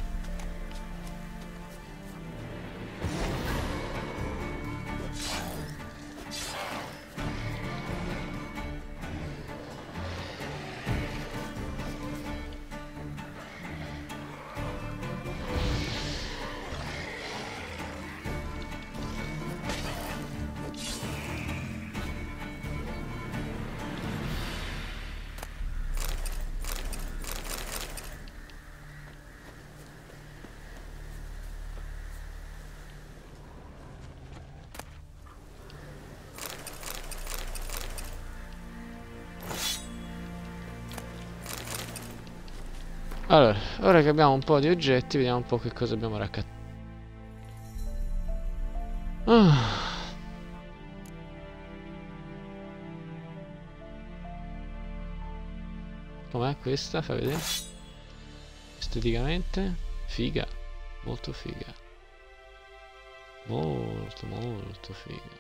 Allora, ora che abbiamo un po' di oggetti, vediamo un po' che cosa abbiamo raccattato. Com'è questa? Fai vedere. Esteticamente figa, molto figa, molto molto figa.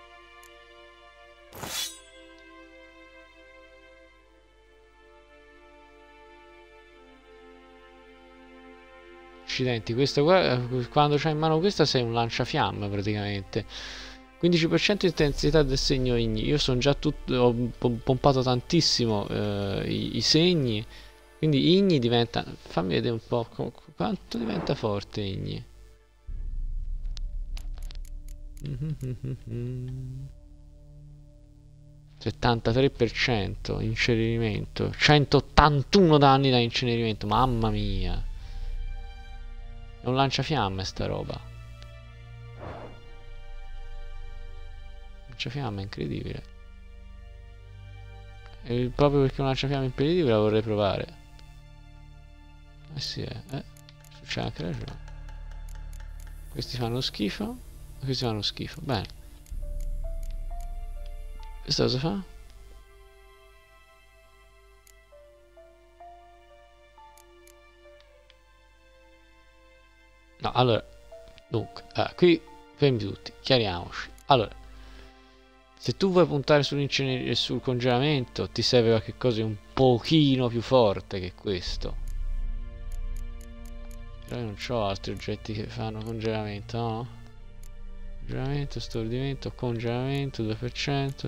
Accidenti, questa qua, quando c'hai in mano questa sei un lanciafiamme praticamente. 15% intensità del segno igni. Io sono già tutto, ho pompato tantissimo i segni. Quindi igni diventa. Fammi vedere un po' quanto diventa forte igni. Mm-hmm. 73% incenerimento. 181 danni da incenerimento. Mamma mia. È un lanciafiamme sta roba. Lanciafiamme incredibile. E proprio perché un lanciafiamme incredibile la vorrei provare. Eh sì, c'è anche ragione. Questi fanno schifo. Questi fanno schifo. Bene. Questa cosa fa? No, allora. Dunque, qui fermi tutti, chiariamoci. Allora, se tu vuoi puntare sul congelamento, ti serve qualcosa di un pochino più forte che questo. Però io non ho altri oggetti che fanno congelamento, no? Congelamento, stordimento, congelamento, 2%.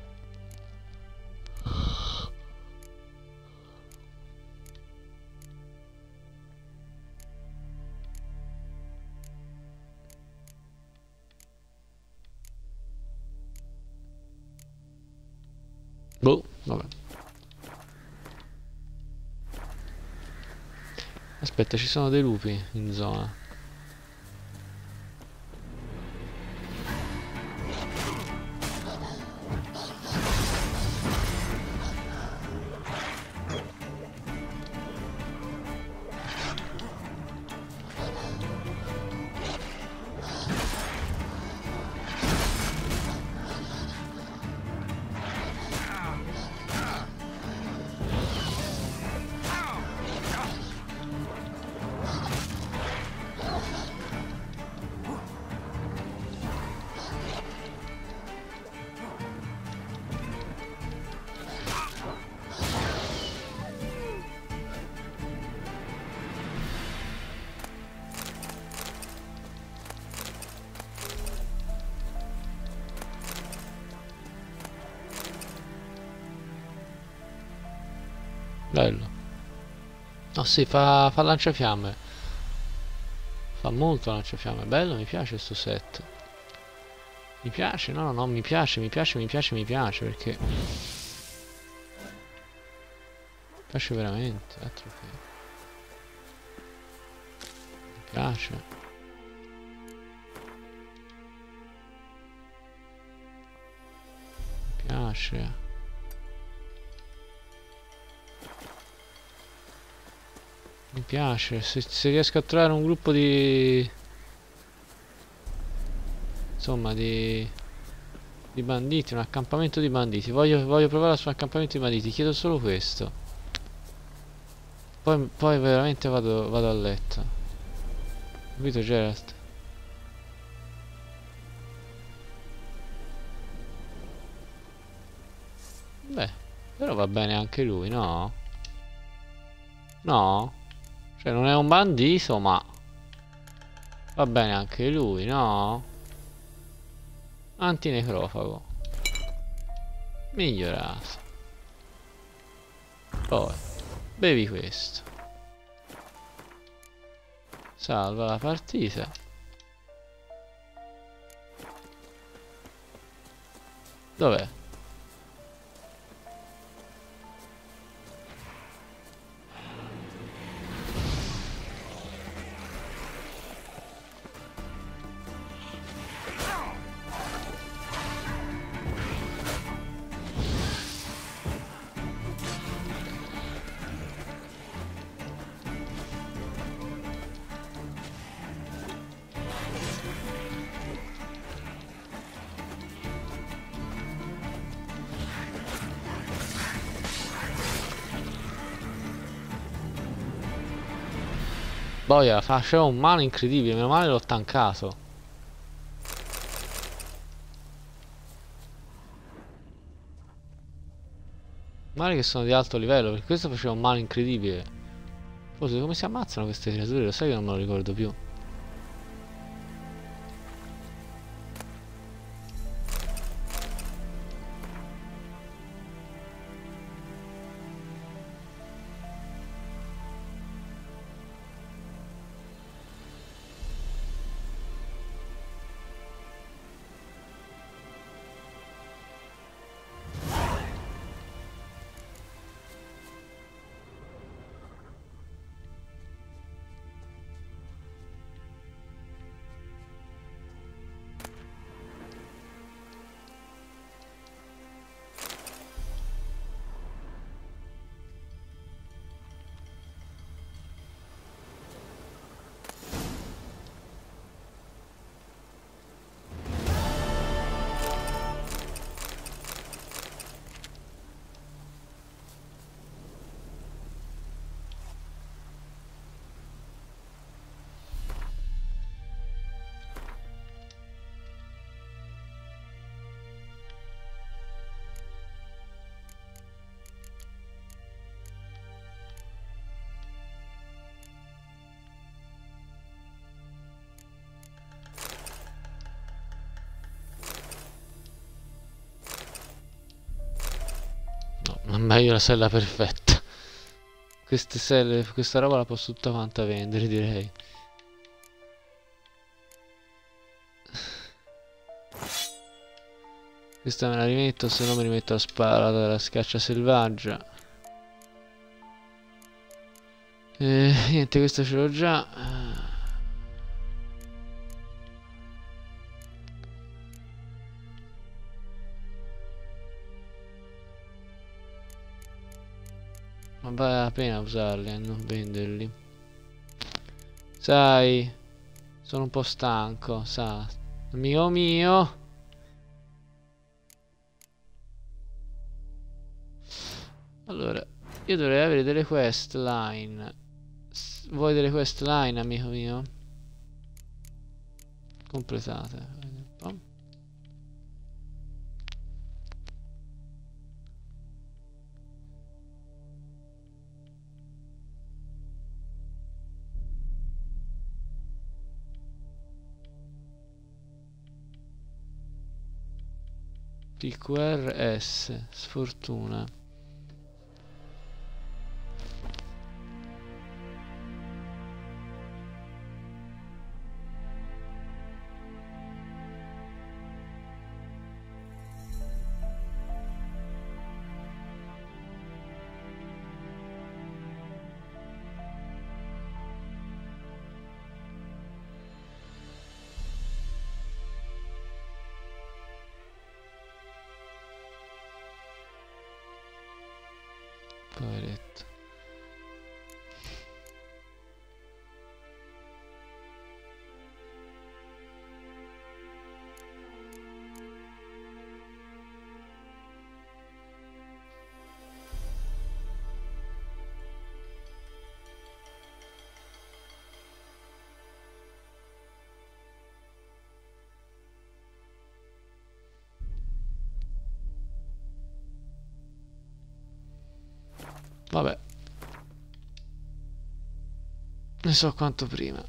Boh, vabbè. Aspetta, ci sono dei lupi in zona. Bello. No, sì, fa lanciafiamme. Fa molto lanciafiamme. Bello, mi piace sto set. Mi piace, no, mi piace perché. Mi piace veramente, altro che. Mi piace. Mi piace. Mi piace, se riesco a trovare un gruppo di... Insomma, di banditi, un accampamento di banditi. Voglio provare su un accampamento di banditi, chiedo solo questo. Poi veramente vado a letto. Capito, Geralt? Beh, però va bene anche lui, no? No? Cioè non è un bandito, ma va bene anche lui, no? Antinecrofago. Migliorato. Poi bevi questo. Salva la partita. Dov'è? Boia, faceva un male incredibile, meno male l'ho tankato. Male che sono di alto livello, perché questo faceva un male incredibile. Forse come si ammazzano queste creature? Lo sai che non me lo ricordo più. No, meglio la sella perfetta. Queste selle, questa roba la posso tutta quanta vendere, direi. Questa me la rimetto, se no mi rimetto la spada della scaccia selvaggia. Niente, questo ce l'ho già. Ma vale la pena usarli e non venderli. Sai, sono un po' stanco, sa. Amico mio. Allora, io dovrei avere delle quest line. Vuoi delle quest line, amico mio? Completate. Vediamo un po'. PQRS, sfortuna. Poveretto. Vabbè. Ne so quanto prima. A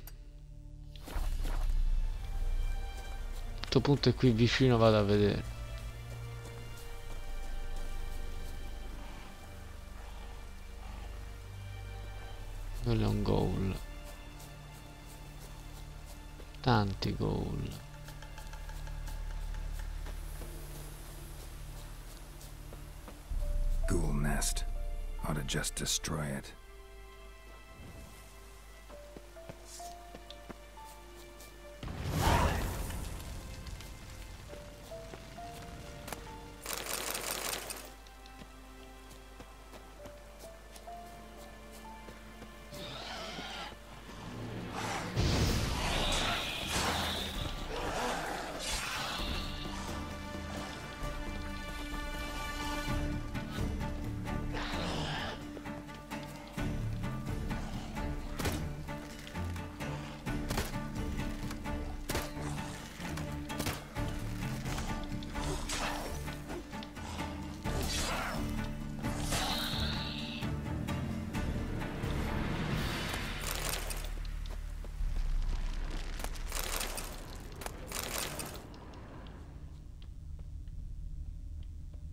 questo punto è qui vicino, vado a vedere. Quello è un goal. Tanti goal. Ghoul nest. Ought to just destroy it.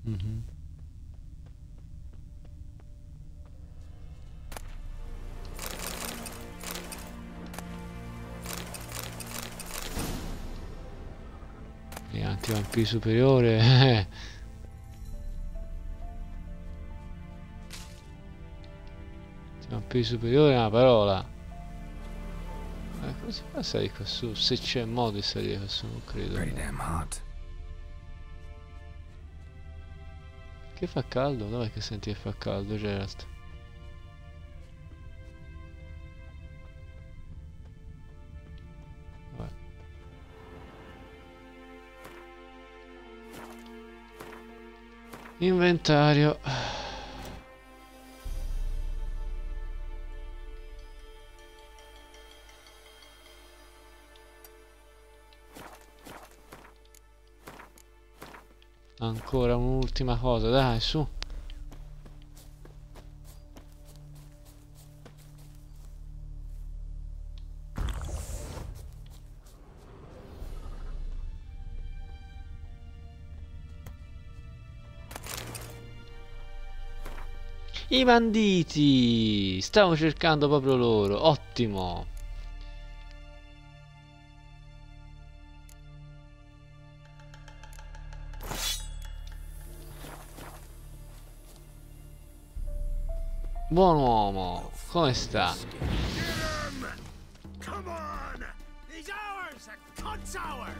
Mhm. E antivampiro superiore. Antivampiro superiore è una parola. Come si fa a salire qua su? Se c'è modo di salire qua su, non credo. Pretty damn hot. Che fa caldo? Dov'è che senti che fa caldo, Geralt? Vabbè. Inventario. Ancora un'ultima cosa, dai, su. I banditi! Stavo cercando proprio loro, ottimo! Buon uomo, come sta? Come on! He's ours! The cunt's ours!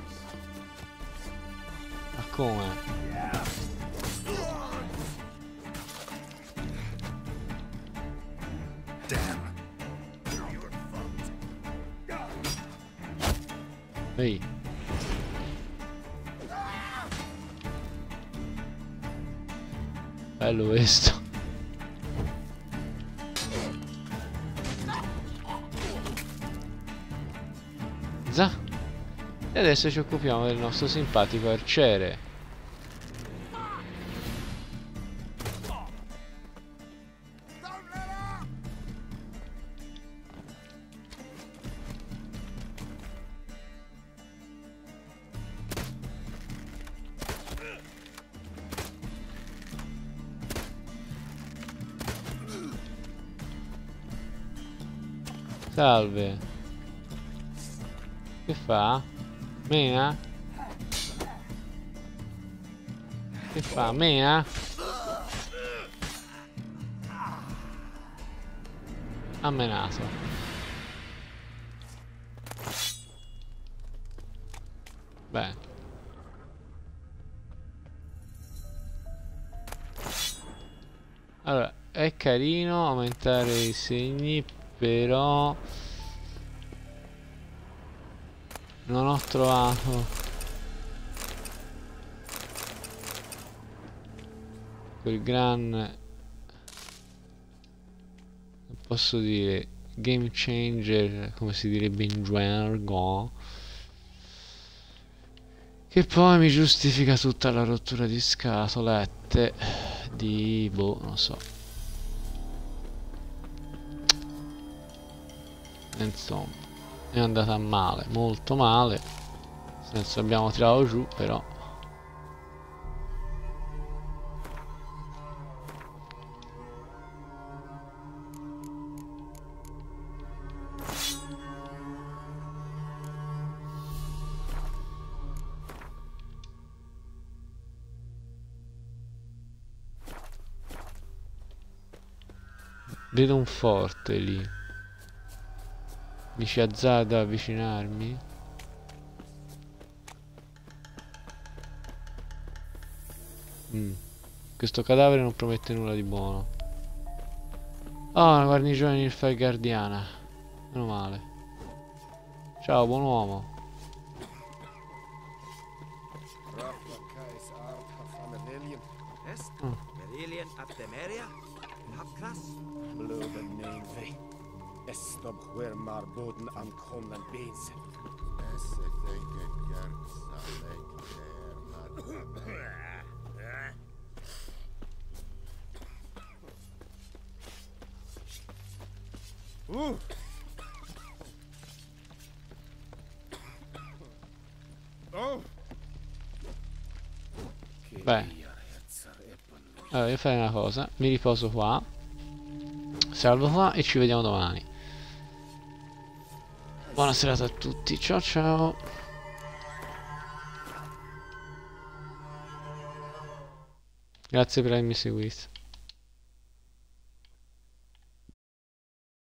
Ma come? Damn. Ehi. Bello questo. Za. E adesso ci occupiamo del nostro simpatico arciere. Salve. Che fa? Mena? Che fa? Mena? Ha menato. Bene. Allora, è carino aumentare i segni, però non ho trovato quel gran, non posso dire, game changer, come si direbbe in gergo, che poi mi giustifica tutta la rottura di scatolette di boh, non so. Insomma, è andata male, molto male. Nel senso, abbiamo tirato giù, però. Vedo un forte lì. Mi ci azzardo ad avvicinarmi? Questo cadavere non promette nulla di buono. Oh, una guarnigione nilfgaardiana. Meno male. Ciao, buon uomo. Merillion of Temeria? Hapkras? Bloden Navy. Estob where Marboden am Conan Beans. Beh. Allora, io farei una cosa, mi riposo qua, salvo qua e ci vediamo domani. Buona serata a tutti, ciao ciao. Grazie per avermi seguito.